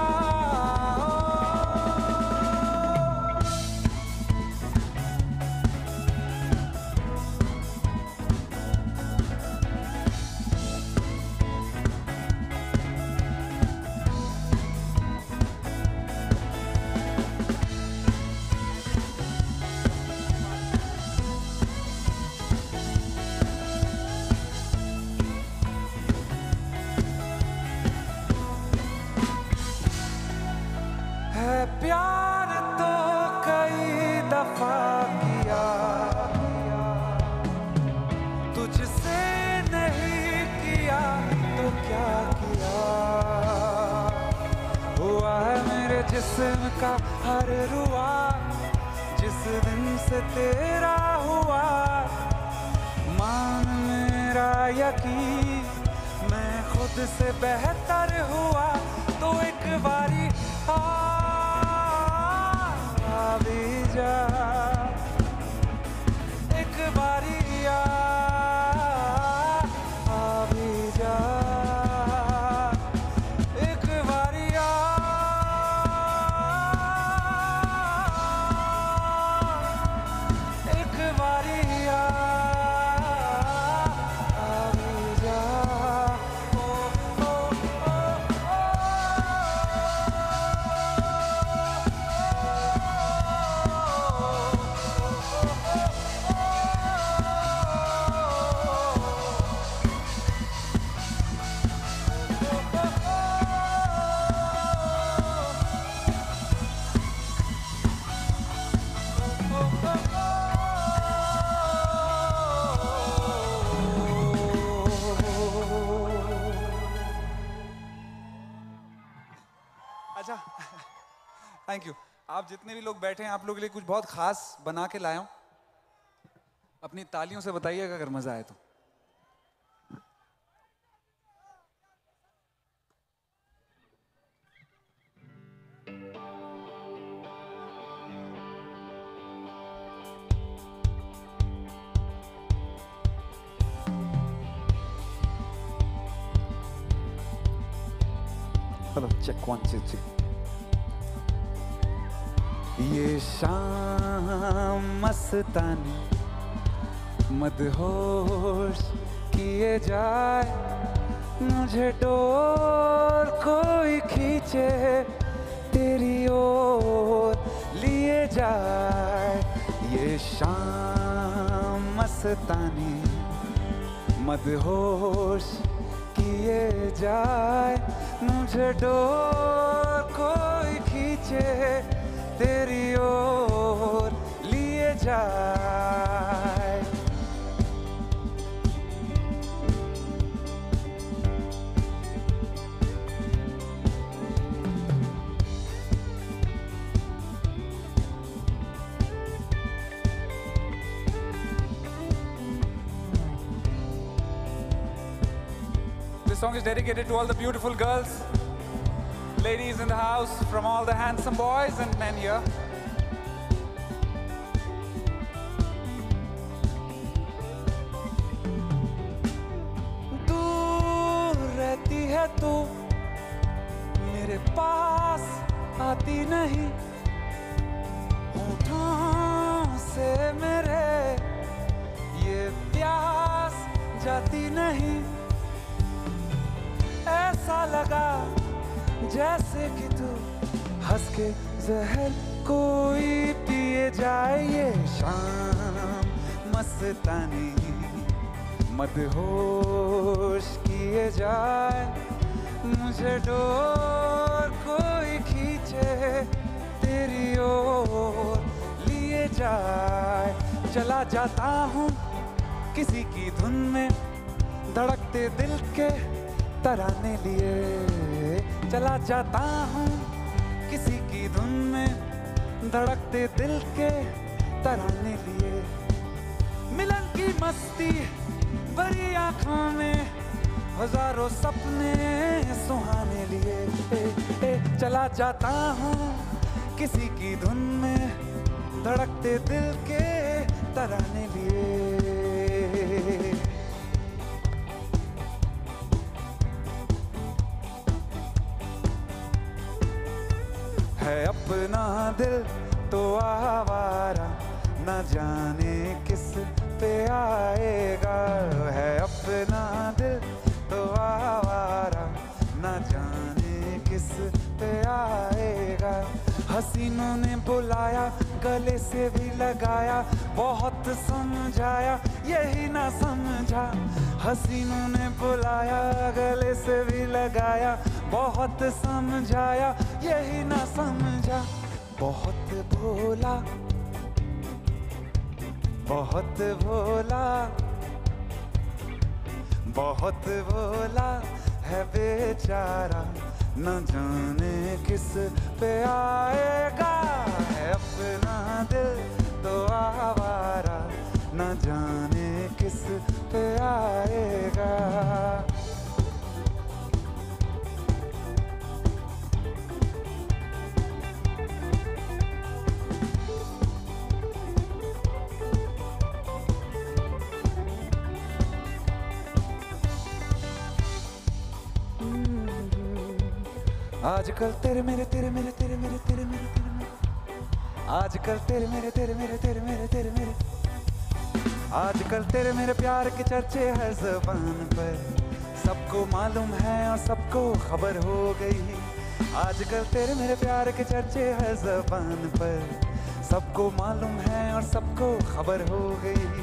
है प्यार तो कई दफा किया, तुझसे नहीं किया तो क्या किया, हुआ है मेरे जिस्म का हर रुआ, जिस दिन से तेरा हुआ, मान मेरा यकीन मैं खुद से बेहतर हुआ, तो एक बारी आ भी जा, एक बारिया आ भी जा, एक बारिया एक बारिया आ भी जा, ओ, ओ, ओ, ओ, अच्छा थैंक यू। आप जितने भी लोग बैठे हैं आप लोगों के लिए कुछ बहुत खास बना के लाया हूं, अपनी तालियों से बताइएगा अगर मजा आए तो। Hello check one two three. ये शाम मस्तानी मदहोश किए जाए, मुझे डोर कोई खींचे तेरी ओर लिए जाए। ये शाम मस्तानी मदहोश किए जाए, मुझे डोर कोई खींचे तेरी ओर लिए जाए। This song is dedicated to all the beautiful girls, ladies in the house, from all the handsome boys and men here. दूर रहती है तू, मेरे पास आती नहीं, होठों से मेरे ये प्यास जाती नहीं। ऐसा लगा जैसे कि तू हंस के जहर कोई पिए जाए। ये शाम मस्तानी मदहोश किए जाए, मुझे डोर कोई खींचे तेरी ओर लिए जाए। चला जाता हूँ किसी की धुन में, धड़कते दिल के तराने लिए। चला जाता हूँ किसी की धुन में, धड़कते दिल के तराने लिए। मिलन की मस्ती भरी आँखों में, हजारों सपने सुहाने लिए। ए, ए, चला जाता हूँ किसी की धुन में, धड़कते दिल के तराने लिए। है अपना दिल तो आवारा, न जाने किस पे आएगा। है अपना दिल तो आवारा, न जाने किस पे आएगा। हसीनों ने बुलाया, गले से भी लगाया, बहुत समझाया यही ना समझा। हसीनों ने बुलाया, गले से भी लगाया, बहुत समझाया यही ना समझा। बहुत भोला बहुत भोला बहुत भोला है बेचारा, न जाने किस पे आएगा। है अपना दिल तो आवारा, न जाने किस पे आएगा। आजकल तेरे मेरे तेरे मेरे तेरे मेरे तेरे मेरे तेरे मेरे आजकल तेरे मेरे तेरे मेरे तेरे मेरे तेरे मेरे आजकल तेरे मेरे प्यार के चर्चे हर ज़बान पर, सबको मालूम है और सबको खबर हो गई। आजकल तेरे मेरे प्यार के चर्चे हर ज़बान पर, सबको मालूम है और सबको खबर हो गई।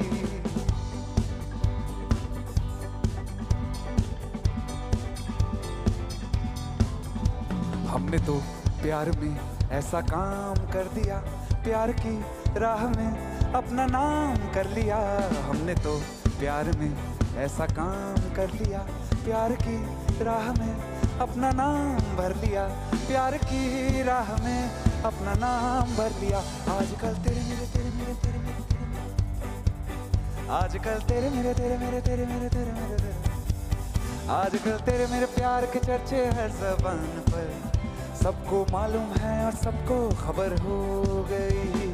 हमने तो प्यार में ऐसा काम कर दिया, प्यार की राह में अपना नाम कर लिया। हमने तो प्यार में ऐसा काम कर लिया, प्यार की राह में अपना नाम भर लिया, प्यार की राह में अपना नाम भर लिया। आजकल तेरे मेरे तेरे मेरे तेरे मेरे तेरे मेरे आजकल तेरे मेरे तेरे मेरे तेरे मेरे तेरे मेरे तेरे आजकल तेरे मेरे प्यार के चर्चे हर ज़बान पर, सबको मालूम है और सबको खबर हो गई।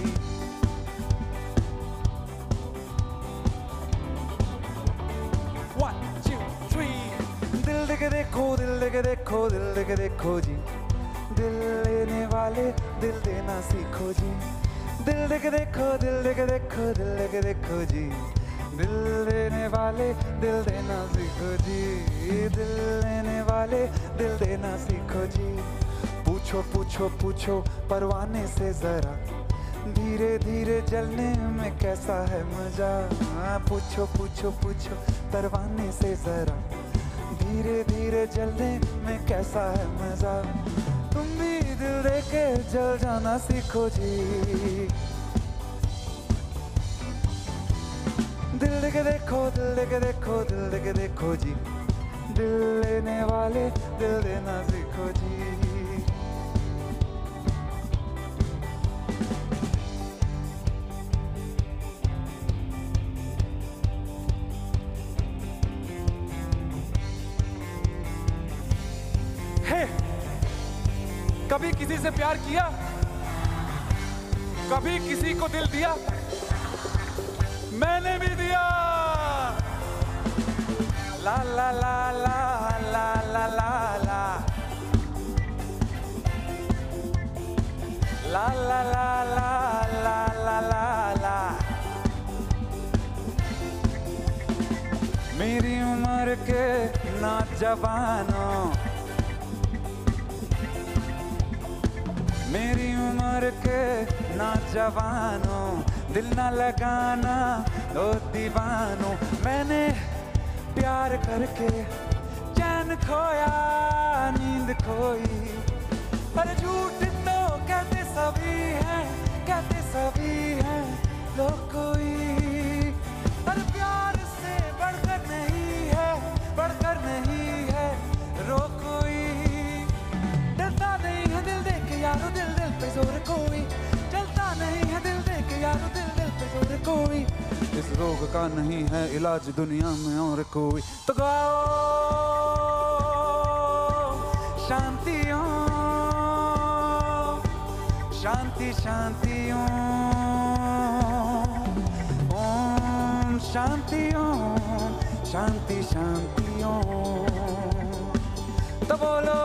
One, two, three. दिल दे के देखो, दिल दे के देखो, दिल दे के देखो जी, दिल लेने वाले दिल देना सीखो जी। दिल दे के देखो, दिल दे के देखो, दिल दे के देखो जी, दिल लेने वाले दिल देना सीखो जी। दिल लेने वाले दिल देना सीखो जी। पूछो पूछो पूछो परवाने से जरा, धीरे धीरे जलने में कैसा है मजा। पूछो पूछो पूछो परवाने से जरा, धीरे धीरे जलने में कैसा है मजा। तुम भी दिल दे के जल जाना सीखो जी। दिल दे के देखो, दिल दे के देखो, दिल दे के देखो जी, दिल लेने वाले दिल देना सीखो जी। हे, कभी किसी से प्यार किया? कभी किसी को दिल दिया? मैंने भी दिया। ला ला ला ला ला ला ला ला ला ला ला ला ला ला ला। मेरी उम्र के नौजवानों, मेरी उम्र के नौजवानों, दिल न लगाना ओ दीवानों। मैंने प्यार करके चैन खोया, नींद खोई, पर झूठ तो कहते सभी हैं, कहते सभी हैं लोग कोई। पर प्यार से बढ़कर नहीं है, बढ़कर नहीं है रो कोई। डरता नहीं है दिल दे के यारो, दिल दिल पे जोर कोई। चलता नहीं है दिल दे के यारो, दिल दिल पे जोर कोई। इस रोग का नहीं है इलाज दुनिया में और कोई। तो गाओ शांति ओम, शांति शांति ओम, ओम शांति ओम, शांति शांति ओम। तो बोलो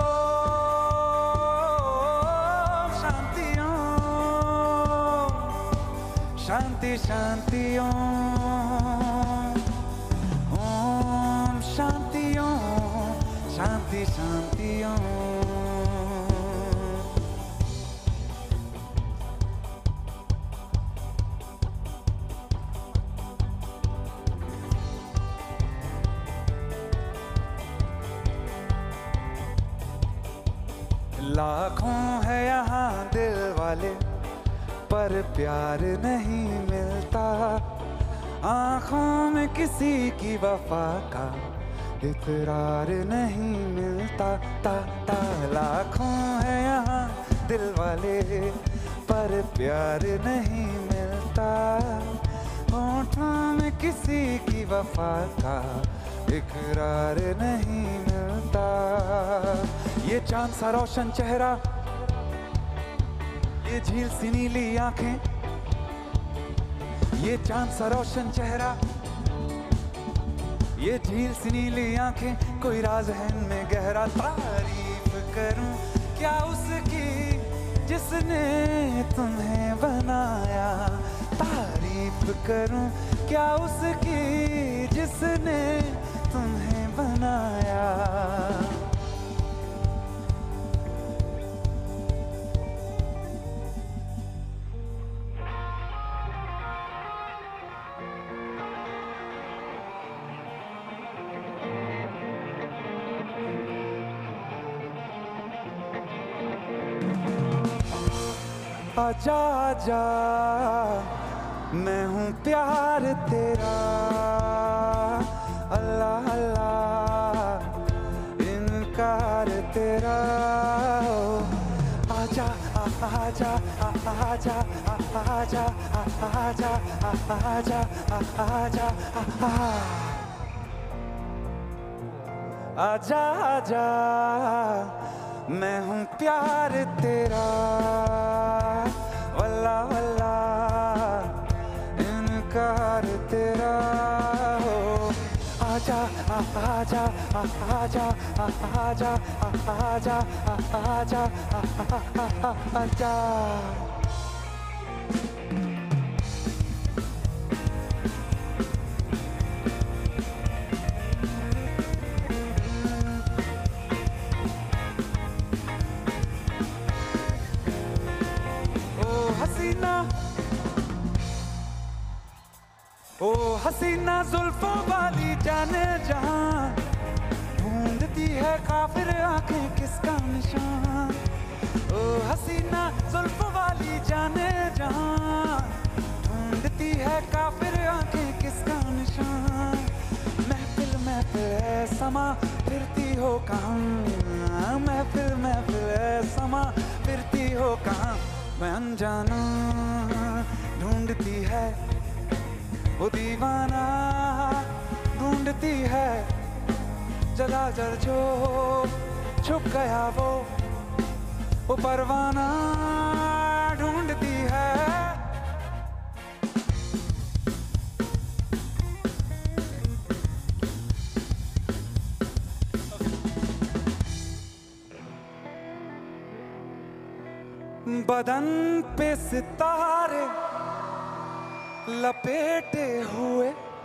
शांति ओम, शांति शांति ओम, ओम शांति ओम, शांति शांति ओम। लाखों है यहाँ दिल वाले, पर प्यार नहीं मिलता। आँखों में किसी की वफा का इकरार नहीं मिलता। ता ता लाखों है यहाँ दिल वाले, पर प्यार नहीं मिलता। होठों में किसी की वफा का इकरार नहीं मिलता। ये चांद सा रोशन चेहरा, ये झील सी नीली आंखें, ये चांद सा रोशन चेहरा, ये झील सी नीली आंखें, कोई राज है इनमें गहरा। तारीफ करूं क्या उसकी जिसने तुम्हें बनाया, तारीफ करूं क्या उसकी जिसने तुम्हें बनाया। आजा आजा मैं हूँ प्यार तेरा, अल्लाह अल्लाह प्यार तेरा हो। आजा आजा आजा आजा आजा आजा आजा आजा आजा मैं हूँ प्यार तेरा वल्ला वल्ला इनकार तेरा हो। आजा आजा आजा आजा आजा आजा आजा हसीना ओ हसीना जुल्फों वाली जाने जहां ढूंढती है काफिर आंखें किसका निशान। ओ हसीना जुल्फों वाली जाने जहां ढूंढती है काफिर आंखें किसका निशान। महफिल महफिल है समा फिरती हो कहाँ। महफिल महफिल है समा फिरती हो कहाँ। मैं अनजाना ढूंढती है वो दीवाना ढूंढती है जला जल जो छुप गया वो वो परवाना ढूंढती है। बदन पे सितारे लपेटे हुए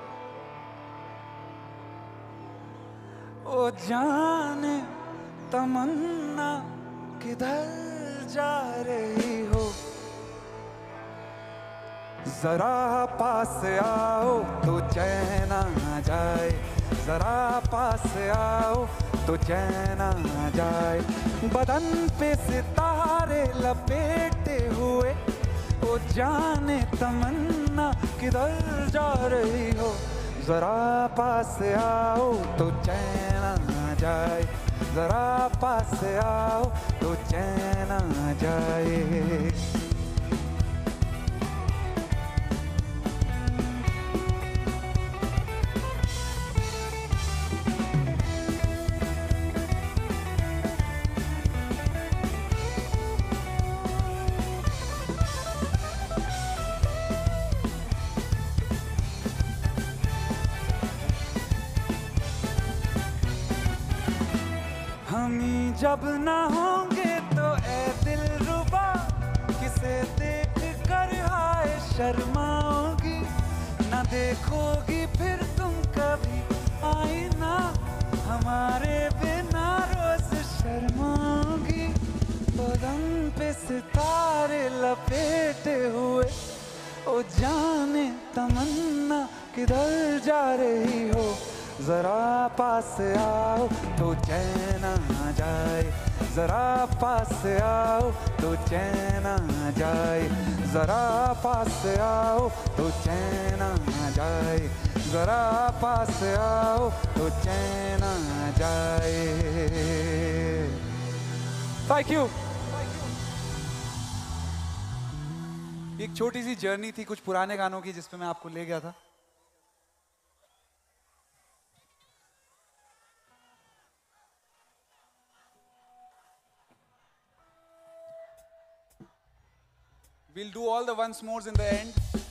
ओ जाने तमन्ना किधर जा रही हो। जरा पास आओ तो चैन आ जाए। जरा पास आओ तो चैन आ जाए। बदन पे सितारे लपेटे हुए ओ जाने तमन्ना किधर जा रही हो। जरा पास आओ तो चैन आ जाए। जरा पास आओ तो चैन आ जाए। हम जब ना होंगे तो ए दिल रुबा किसे देख कर हाय शर्माओगी। ना देखोगी फिर तुम कभी आईना हमारे बिना रोज शर्माओगी। बदन पे सितारे लपेटे हुए ओ जाने तमन्ना किधर जा रही हो। जरा पास आओ तो चैन आ जाए। जरा पास आओ तो चैन आ जाए। जरा पास आओ तो चैन आ जाए। जरा पास आओ तो चैन आ जाए। Thank you. एक छोटी सी जर्नी थी कुछ पुराने गानों की जिसपे मैं आपको ले गया था। We'll do all the once mores in the end.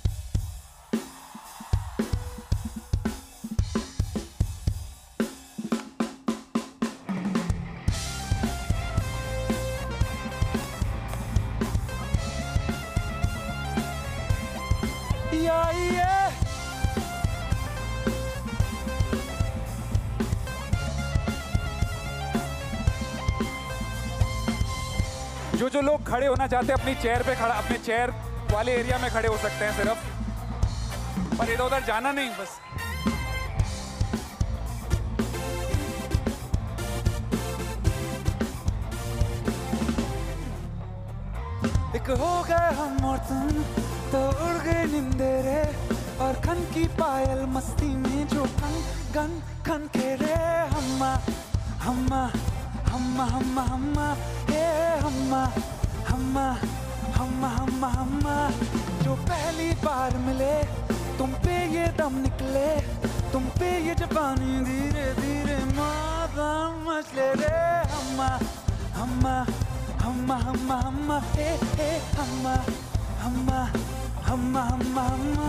Yeah, yeah. जो जो लोग खड़े होना चाहते हैं अपनी चेयर पे खड़ा अपने चेयर वाले एरिया में खड़े हो सकते हैं सिर्फ, पर इधर उधर जाना नहीं बस। एक हो गए हम और तुम तो उड़ गए निंदेरे और खन की पायल मस्ती में जो खन गन खन के रे हम्मा हम्मा हम्मा हम्मा हम्मा हम्मा हे हम्मा हम्मा हम्मा हम्मा हम्मा। जो पहली बार मिले तुम पे ये दम निकले, तुम पे ये जवानी धीरे धीरे मादम मचले रे। हम्मा हम्मा हम्मा हम्मा हम्मा हे हे हम्मा हम्मा हम्मा हम्मा हम्मा।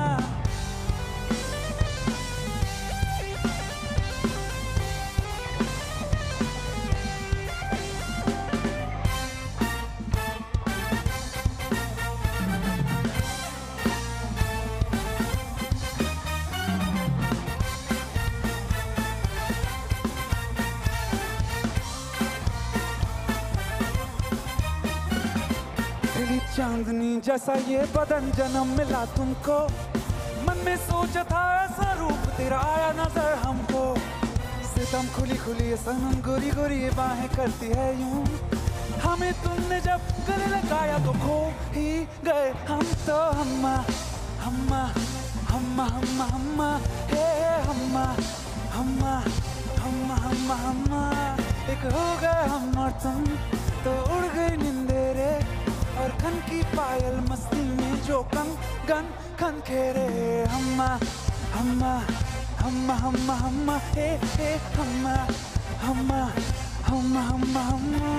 चांदनी जैसा ये बदन जन्म मिला तुमको, मन में सोचा था ऐसा रूप तेरा आया नजर हमको। सितम खुली खुली सनम गोरी गोरी बाहें करती है यूं, हमें तुमने जब गले लगाया तो खो ही गए हम तो। हम्मा हम्मा हम्मा हम्मा हम्मा हे हम्मा हम्मा हम्मा हम्मा हम्मा। एक हो गए हम और तुम तो उड़ गई निंदेरे, और खन की पायल मस्ती में जो कं गन खन खेरे। हम्मा हम्मा हम्मा हम्मा हम्मा हे हे हम्मा हम्मा हम्मा हम्मा हम्मा।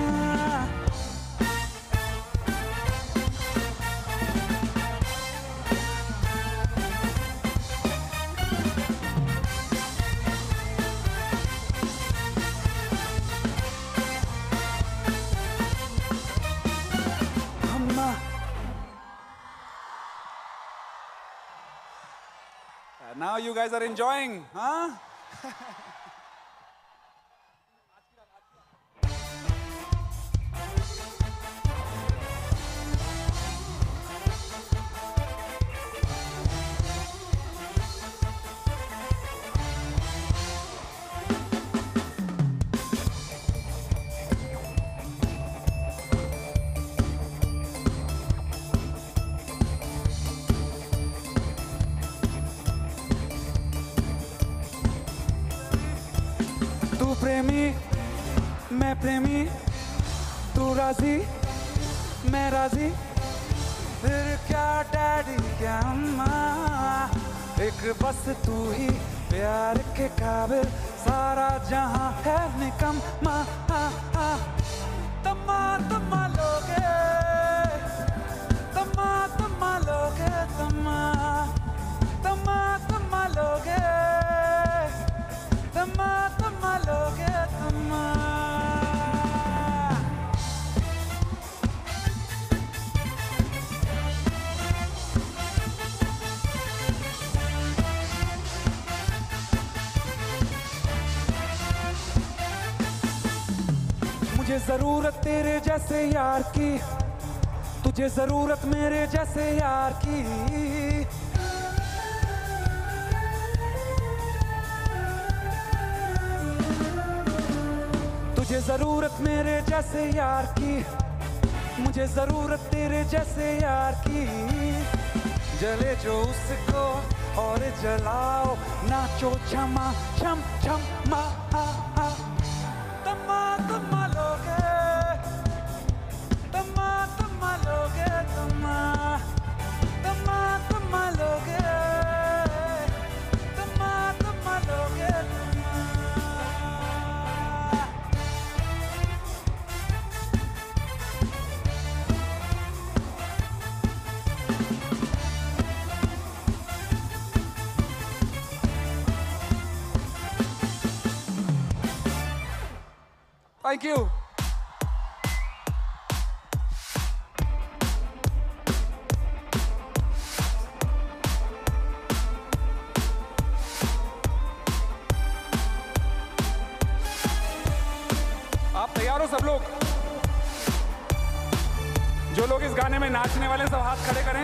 Now you guys are enjoying, huh? प्रेमी मैं प्रेमी, तू राजी मैं राजी, फिर क्या डैडी क्या अम्मा। एक बस तू ही प्यार के काबिल, सारा जहां है निकम्मा। तम्मा तम्मा लोगे तम्मा तम्मा लोगे तम्मा तम्मा तम्मा लोगे तम्मा तम्मा लोगे तम्मा। मुझे जरूरत तेरे जैसे यार की, तुझे जरूरत मेरे जैसे यार की। मुझे जरूरत मेरे जैसे यार की, मुझे जरूरत तेरे जैसे यार की। जले जो उसको और जलाओ, नाचो छमा छम छम मा आ आ। तम्मा तम्मा लोगे तम्मा तम्मा लोगे तम्मा तम्मा तम्मा लोगे तम्मा तम्मा लोगे तम्मा। Thank you. आप तैयार हो सब लोग? जो लोग इस गाने में नाचने वाले सब हाथ खड़े करें।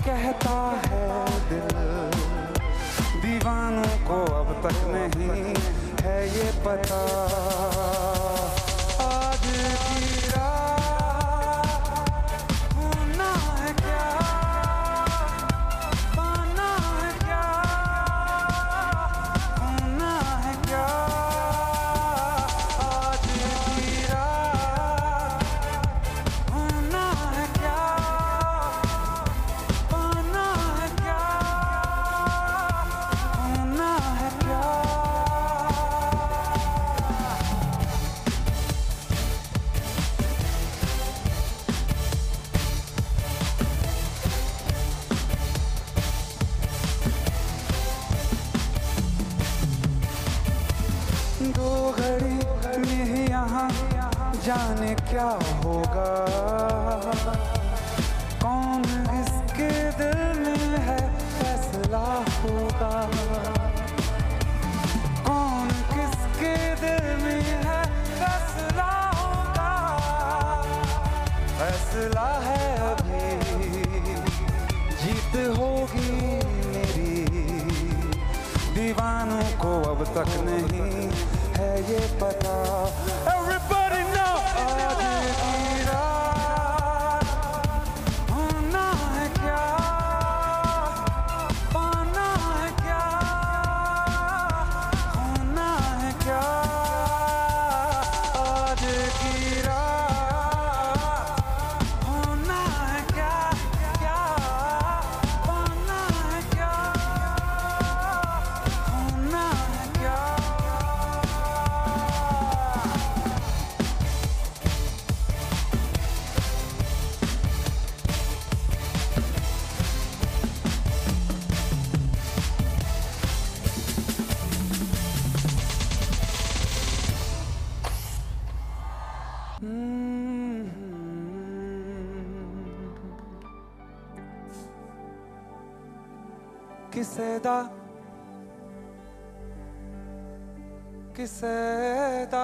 कहता है दिल, दीवानों को अब तक नहीं है ये पता। आज की रात होना है क्या, पाना है क्या, होना है क्या। आज की रात होना है क्या, पाना है क्या, होना है क्या। दो घड़ी में ही यहाँ जाने क्या होगा, कौन किसके दिल में है फैसला होगा, कौन किसके दिल में है फैसला होगा। फैसला है अभी, जीत होगी मेरी, दीवानों को अब तक नहीं है ये पता। Everybody know आज की रात होना है क्या, पाना है क्या, होना है क्या। आज की रात होना है क्या, क्या, पाना है क्या, होना है क्या। ਕਿਸੇ ਦਾ ਕਿਸੇ ਦਾ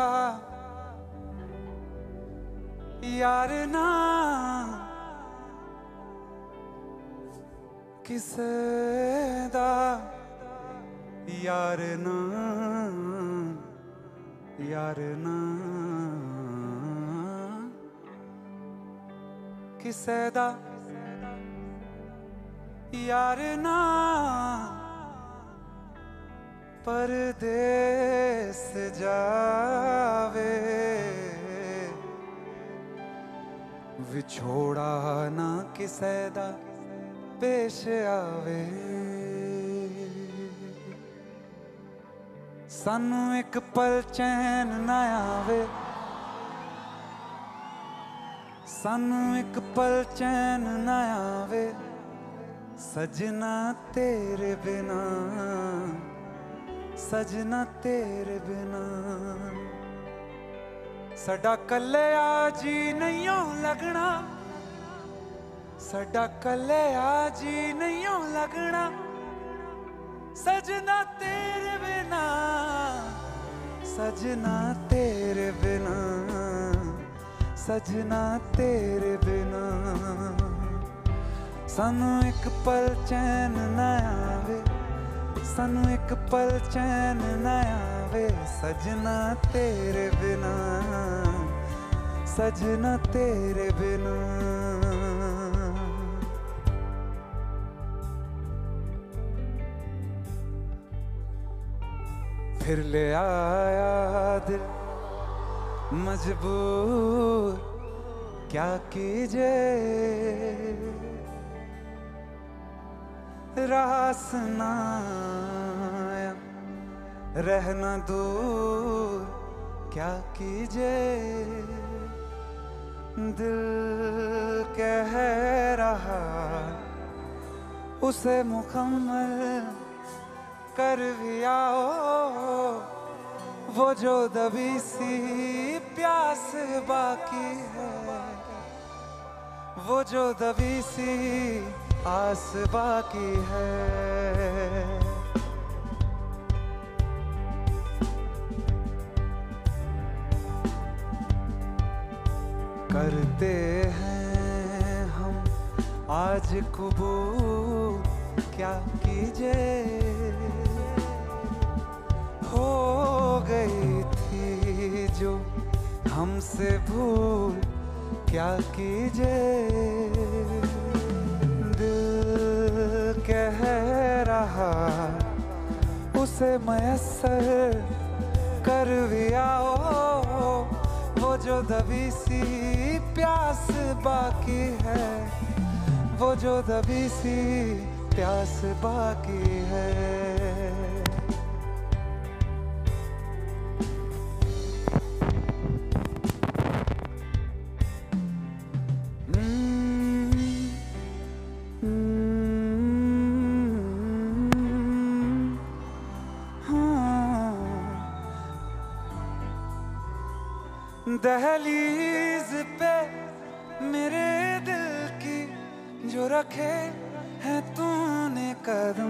ਯਾਰ ਨਾ, ਕਿਸੇ ਦਾ ਯਾਰ ਨਾ, ਯਾਰ ਨਾ, ਕਿਸੇ ਦਾ यार ना, परदेस जावे, विछोड़ा ना किसे दा पेश आवे। सानू एक पल चैन ना आवे, सानू एक पल चैन ना आवे, सजना तेरे बिना, सजना तेरे बिना। साडा कल्लिया जी नहीं लगना, साडा कल्लिया जी नहीं लगना, सजना तेरे बिना, सजना तेरे बिना, सजना तेरे बिना। सानू एक पल चैन ना आवे, सानू एक पल चैन ना आवे, सजना तेरे बिना, सजना तेरे बिना। फिर ले आया दिल मजबूर, क्या कीजिए रास ना आया, रहना दूर क्या कीजिए। दिल कह रहा उसे मुकम्मल कर भी आओ, वो जो दबी सी प्यास बाकी है, वो जो दबी सी आस बाकी है। करते हैं हम आज कबूल क्या कीजिए, हो गई थी जो हमसे भूल क्या कीजिए। दिल कह रहा उसे मयस्सर कर भी आओ, वो जो दबी सी प्यास बाकी है, वो जो दबी सी प्यास बाकी है। दहलीज पे मेरे दिल की जो रखे हैं तूने कदम,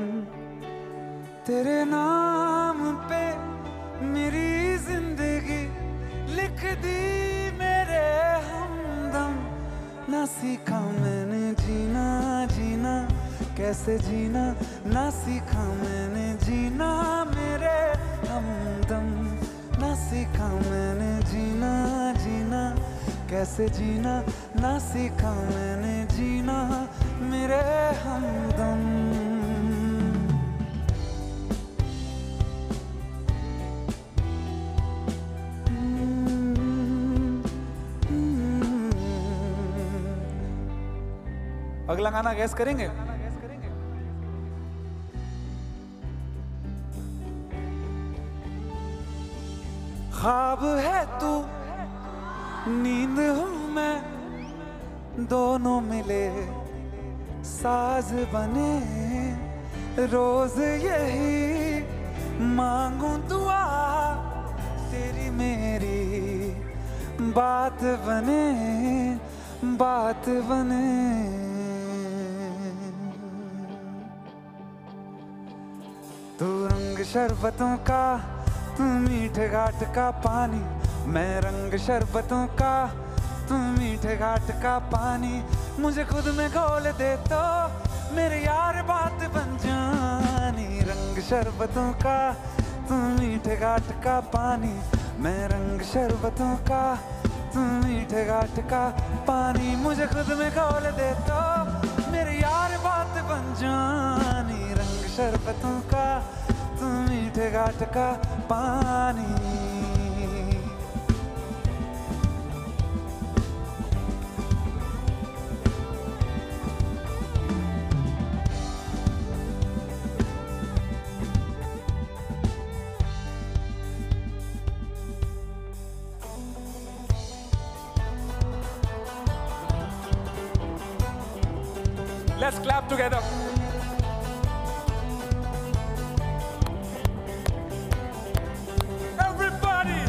तेरे नाम पे मेरी जिंदगी लिख दी मेरे हमदम। ना सीखा मैंने जीना जीना कैसे जीना, ना सीखा मैंने जीना मेरे हमदम। ना सीखा मैंने जीना जीना कैसे जीना, ना सीखा मैंने जीना मेरे हमदम। अगला गाना गैस करेंगे? ख्वाब है तू नींद हूँ मैं, दोनों मिले साज बने। रोज यही मांगू दुआ तेरी मेरी बात बने, बात बने। तू रंग शरबतों का, तू मीठे घाट का पानी, मैं रंग शरबतों का, तू मीठे घाट का पानी। मुझे खुद में घोल दे तो मेरे यार बात बन जानी। रंग शरबतों का, तू मीठे घाट का पानी, मैं रंग शरबतों का, तू मीठे घाट का पानी। मुझे खुद में घोल दे तो मेरे यार बात बन जानी। रंग शरबतों का, तू मीठे घाट का पानी। Let's clap together. Everybody.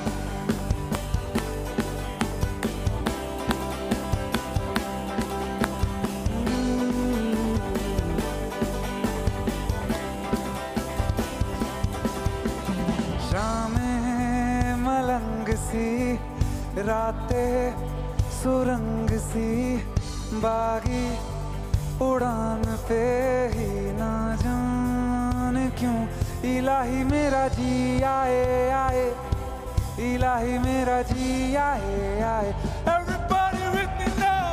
शामें मलंग सी, रातें सुरंग सी, बागी उड़ान पे ही ना जाने क्यों इलाही मेरा जी आए आए, इलाही मेरा जी आए आए। Everybody with me now.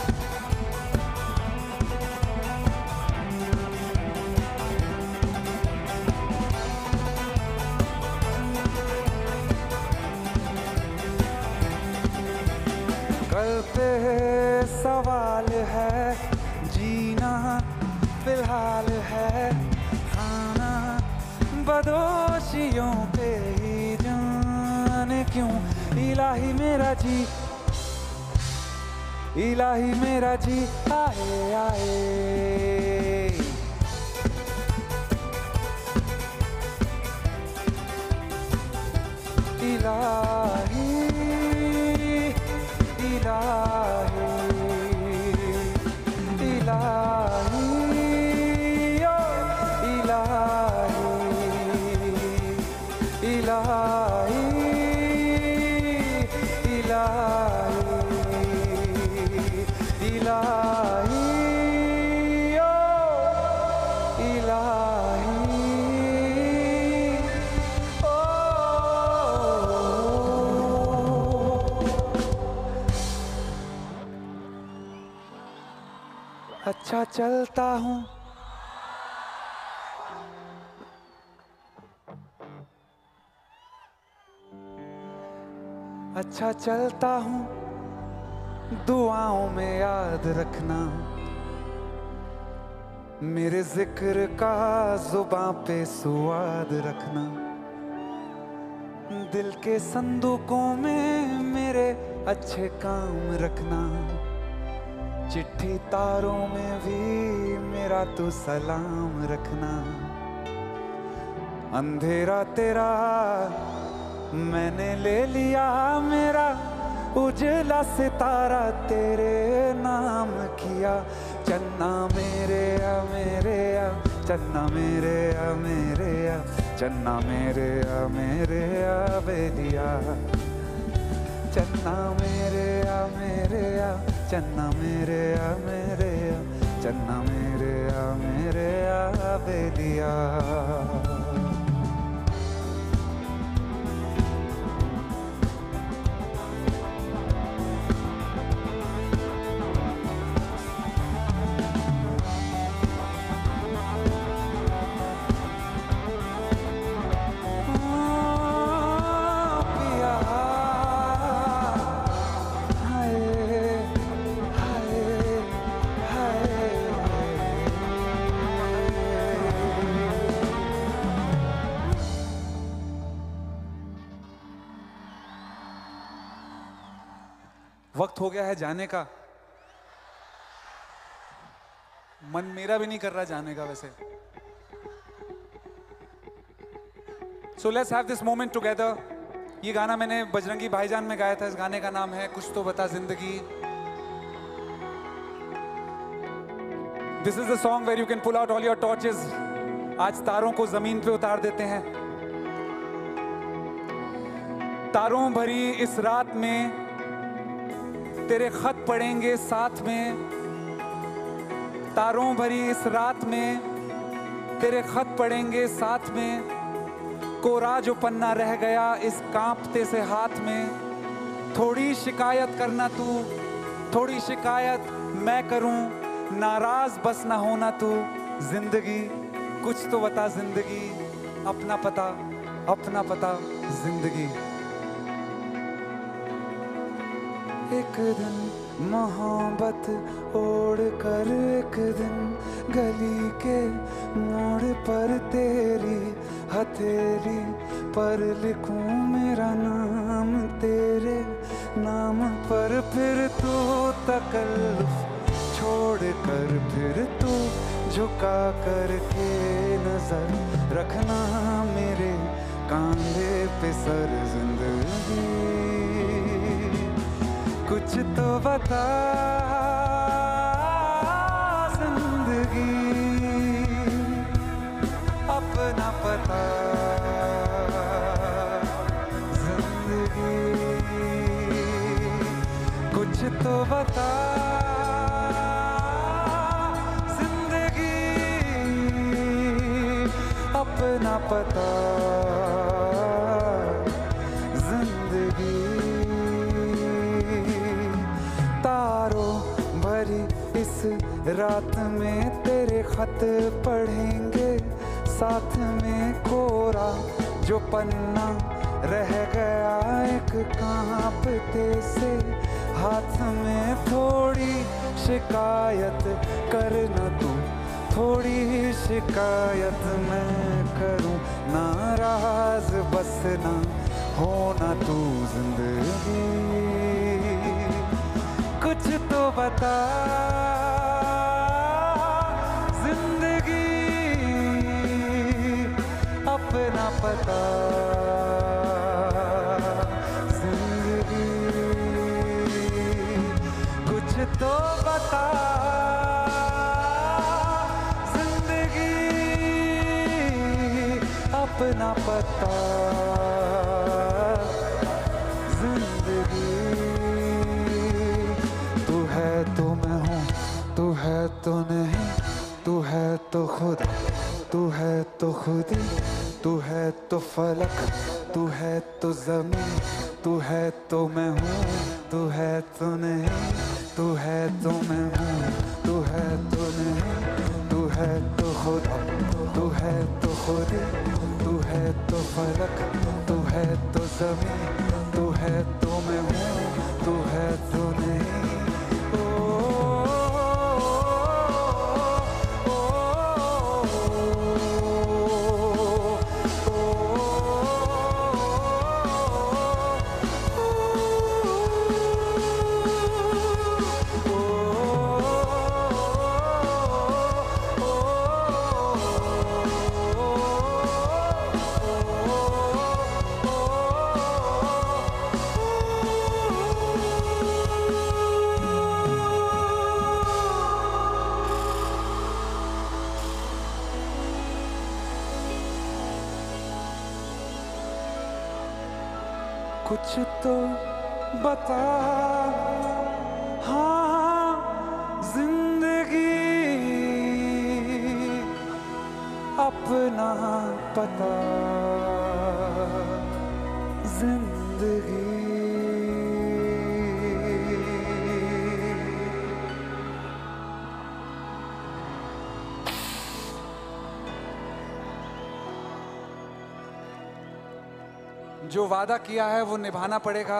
कल पे सवाल है, जीना फिलहाल है, खाना बदोशियों पे ही जाने क्यों इलाही मेरा जी, इलाही मेरा जी आए आए। इलाही इलाही इलाही ओ इलाही इलाही इलाही इलाही अच्छा चलता हूँ, अच्छा चलता हूँ, दुआओं में याद रखना, मेरे जिक्र का जुबां पे सुआद रखना, दिल के संदूकों में मेरे अच्छे काम रखना, चिट्ठी तारों में भी मेरा तू सलाम रखना। अंधेरा तेरा मैंने ले लिया, मेरा उजला सितारा तेरे नाम किया, चन्ना मेरे आ मेरे आ, चन्ना मेरे आ मेरे आ, चन्ना मेरे आ मेरे आ बेलिया, चन्ना मेरे आ मेरे आ, चन्ना मेरे आ मेरे आ, चन्ना मेरे आ मेरे आ बेलिया। वक्त हो गया है जाने का, मन मेरा भी नहीं कर रहा जाने का वैसे। So let's have this moment together. ये गाना मैंने बजरंगी भाईजान में गाया था। इस गाने का नाम है कुछ तो बता जिंदगी। This is the song where you can pull out all your torches. आज तारों को जमीन पे उतार देते हैं। तारों भरी इस रात में तेरे खत पड़ेंगे साथ में, तारों भरी इस रात में तेरे खत पड़ेंगे साथ में, कोरा जो पन्ना रह गया इस कांपते से हाथ में। थोड़ी शिकायत करना तू, थोड़ी शिकायत मैं करूं, नाराज बस ना होना तू। जिंदगी कुछ तो बता जिंदगी, अपना पता अपना पता जिंदगी। एक दिन मोहब्बत ओढ़ कर एक दिन गली के मोड़ पर तेरी हथेली पर लिखूं मेरा नाम तेरे नाम पर। फिर तू तकल्लुफ छोड़ कर फिर तू झुका कर के नजर रखना मेरे कांधे पे सर। जिंदगी कुछ तो बता जिंदगी, अपना पता जिंदगी। कुछ तो बता जिंदगी, अपना पता जिंदगी। तारों भरी इस रात में तेरे खत पढ़ेंगे साथ में, कोरा जो पन्ना रह गया एक कांपते से हाथ में। थोड़ी शिकायत करना तू, थोड़ी शिकायत मैं करूं, नाराज बस ना होना तू। जिंदगी कुछ तो बता जिंदगी, अपना पता जिंदगी। कुछ तो बता जिंदगी, अपना पता जिंदगी। तू है तो मैं हूँ, तू है तो नहीं, तू है तो खुद, तू है तो खुदी, तू है तो फलक, तू है तो ज़मीन, तू है तो मैं हूँ, तू है तो नहीं, तू है तो मैं हूँ, तू है तो नहीं, तू है तो खुदा, तू है तो खुदी, तू है तो फलक, तू है तो ज़मीन, तू है तो मैं हूँ, तू है तो नहीं। कुछ तो बता, हाँ जिंदगी अपना पता, जिंदगी जो वादा किया है वो निभाना पड़ेगा।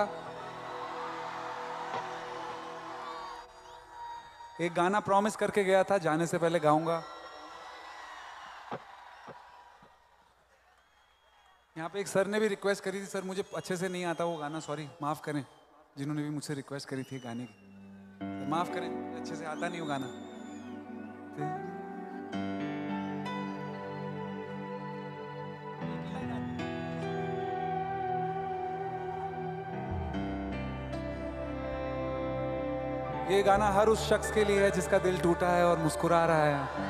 एक गाना प्रॉमिस करके गया था, जाने से पहले गाऊंगा। यहाँ पे एक सर ने भी रिक्वेस्ट करी थी, सर मुझे अच्छे से नहीं आता वो गाना, सॉरी माफ करें जिन्होंने भी मुझसे रिक्वेस्ट करी थी गाने की, माफ करें, अच्छे से आता नहीं वो गाना। ये गाना हर उस शख्स के लिए है जिसका दिल टूटा है और मुस्कुरा रहा है।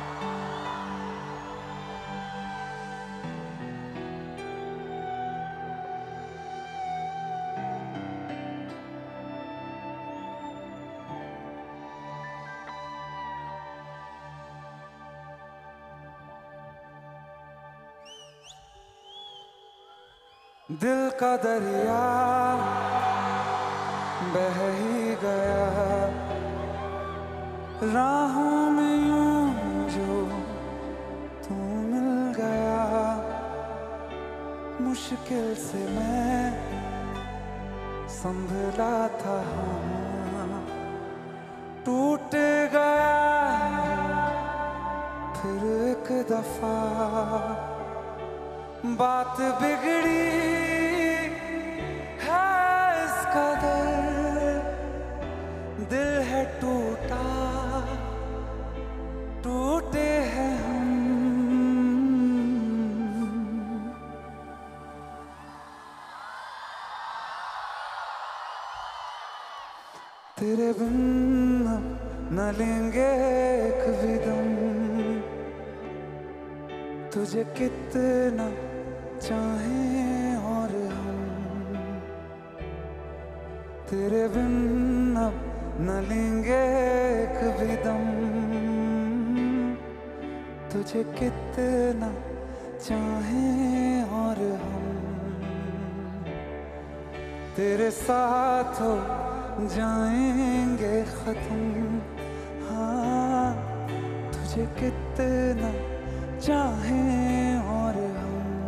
दिल का दरिया बह ही गया, राहों में यूं जो तू मिल गया, मुश्किल से मैं संभला था, टूट गया फिर एक दफा, बात बिगड़ी दिल है टूटा, टूटे हैं हम। तेरे बिन न लेंगे एक भी दम, तुझे कितना चाहें और हम, तेरे बिन अब न लेंगे एक भी दम, तुझे कितना चाहें और हम, तेरे साथ हो जाएंगे खत्म, हाँ तुझे कितना चाहें और हम।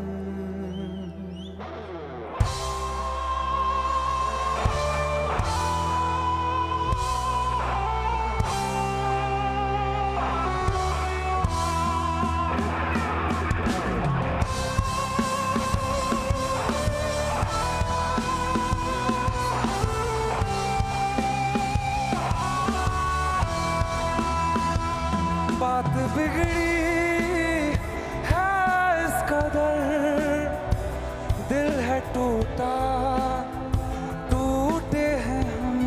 बात बिगड़ी है इस कदर, दिल है टूटा, टूटे हैं हम,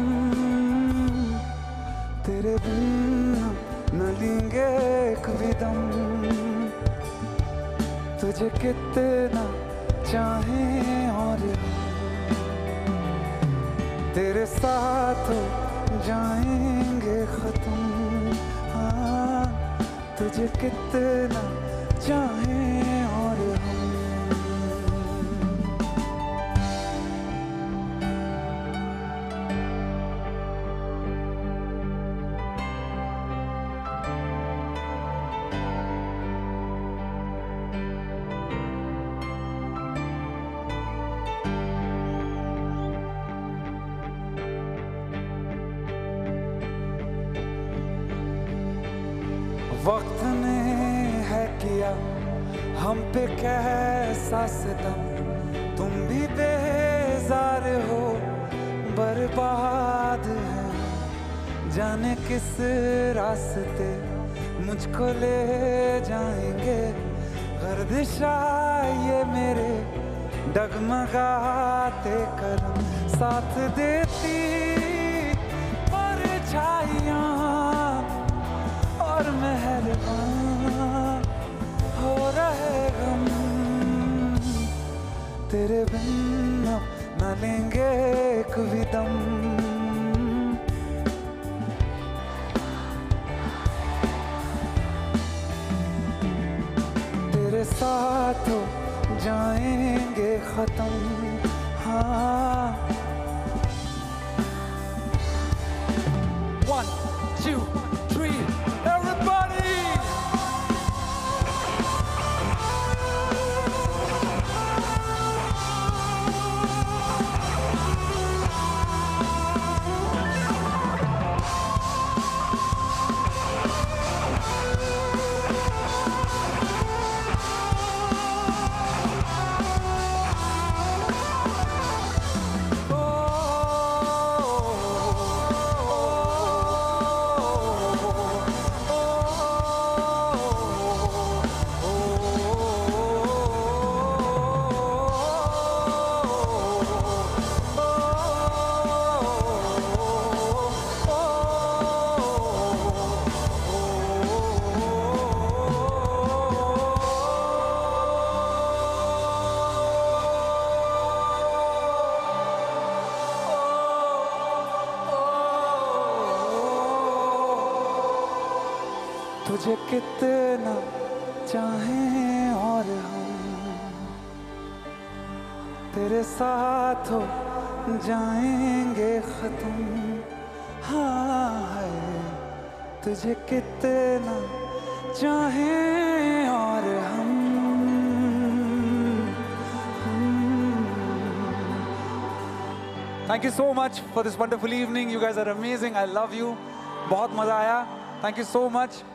तेरे बिन न लेंगे एक भी दम, तुझे कितना चाहें और तेरे साथ जाएंगे खत्म, हाँ तुझे कितना चाहें वक्त ने है किया हम पे कैसा सितम, तुम भी बेजार हो बर्बाद है, जाने किस रास्ते मुझको ले जाएंगे गर्दिशा ये मेरे डगमगाते कदम, साथ देती परछाइयाँ और मेहरबान हो रहे गम, तेरे बिन अब न लेंगे एक भी दम। तेरे साथ हो जाएंगे खत्म, हाँ। One, two, three, everybody! तुझे कितना चाहें और हम तेरे साथ हो जाएंगे खत्म, हाँ है तुझे कितना चाहें और हम। Thank you so much for this wonderful evening. You guys are amazing. I love you. बहुत मजा आया. Thank you so much.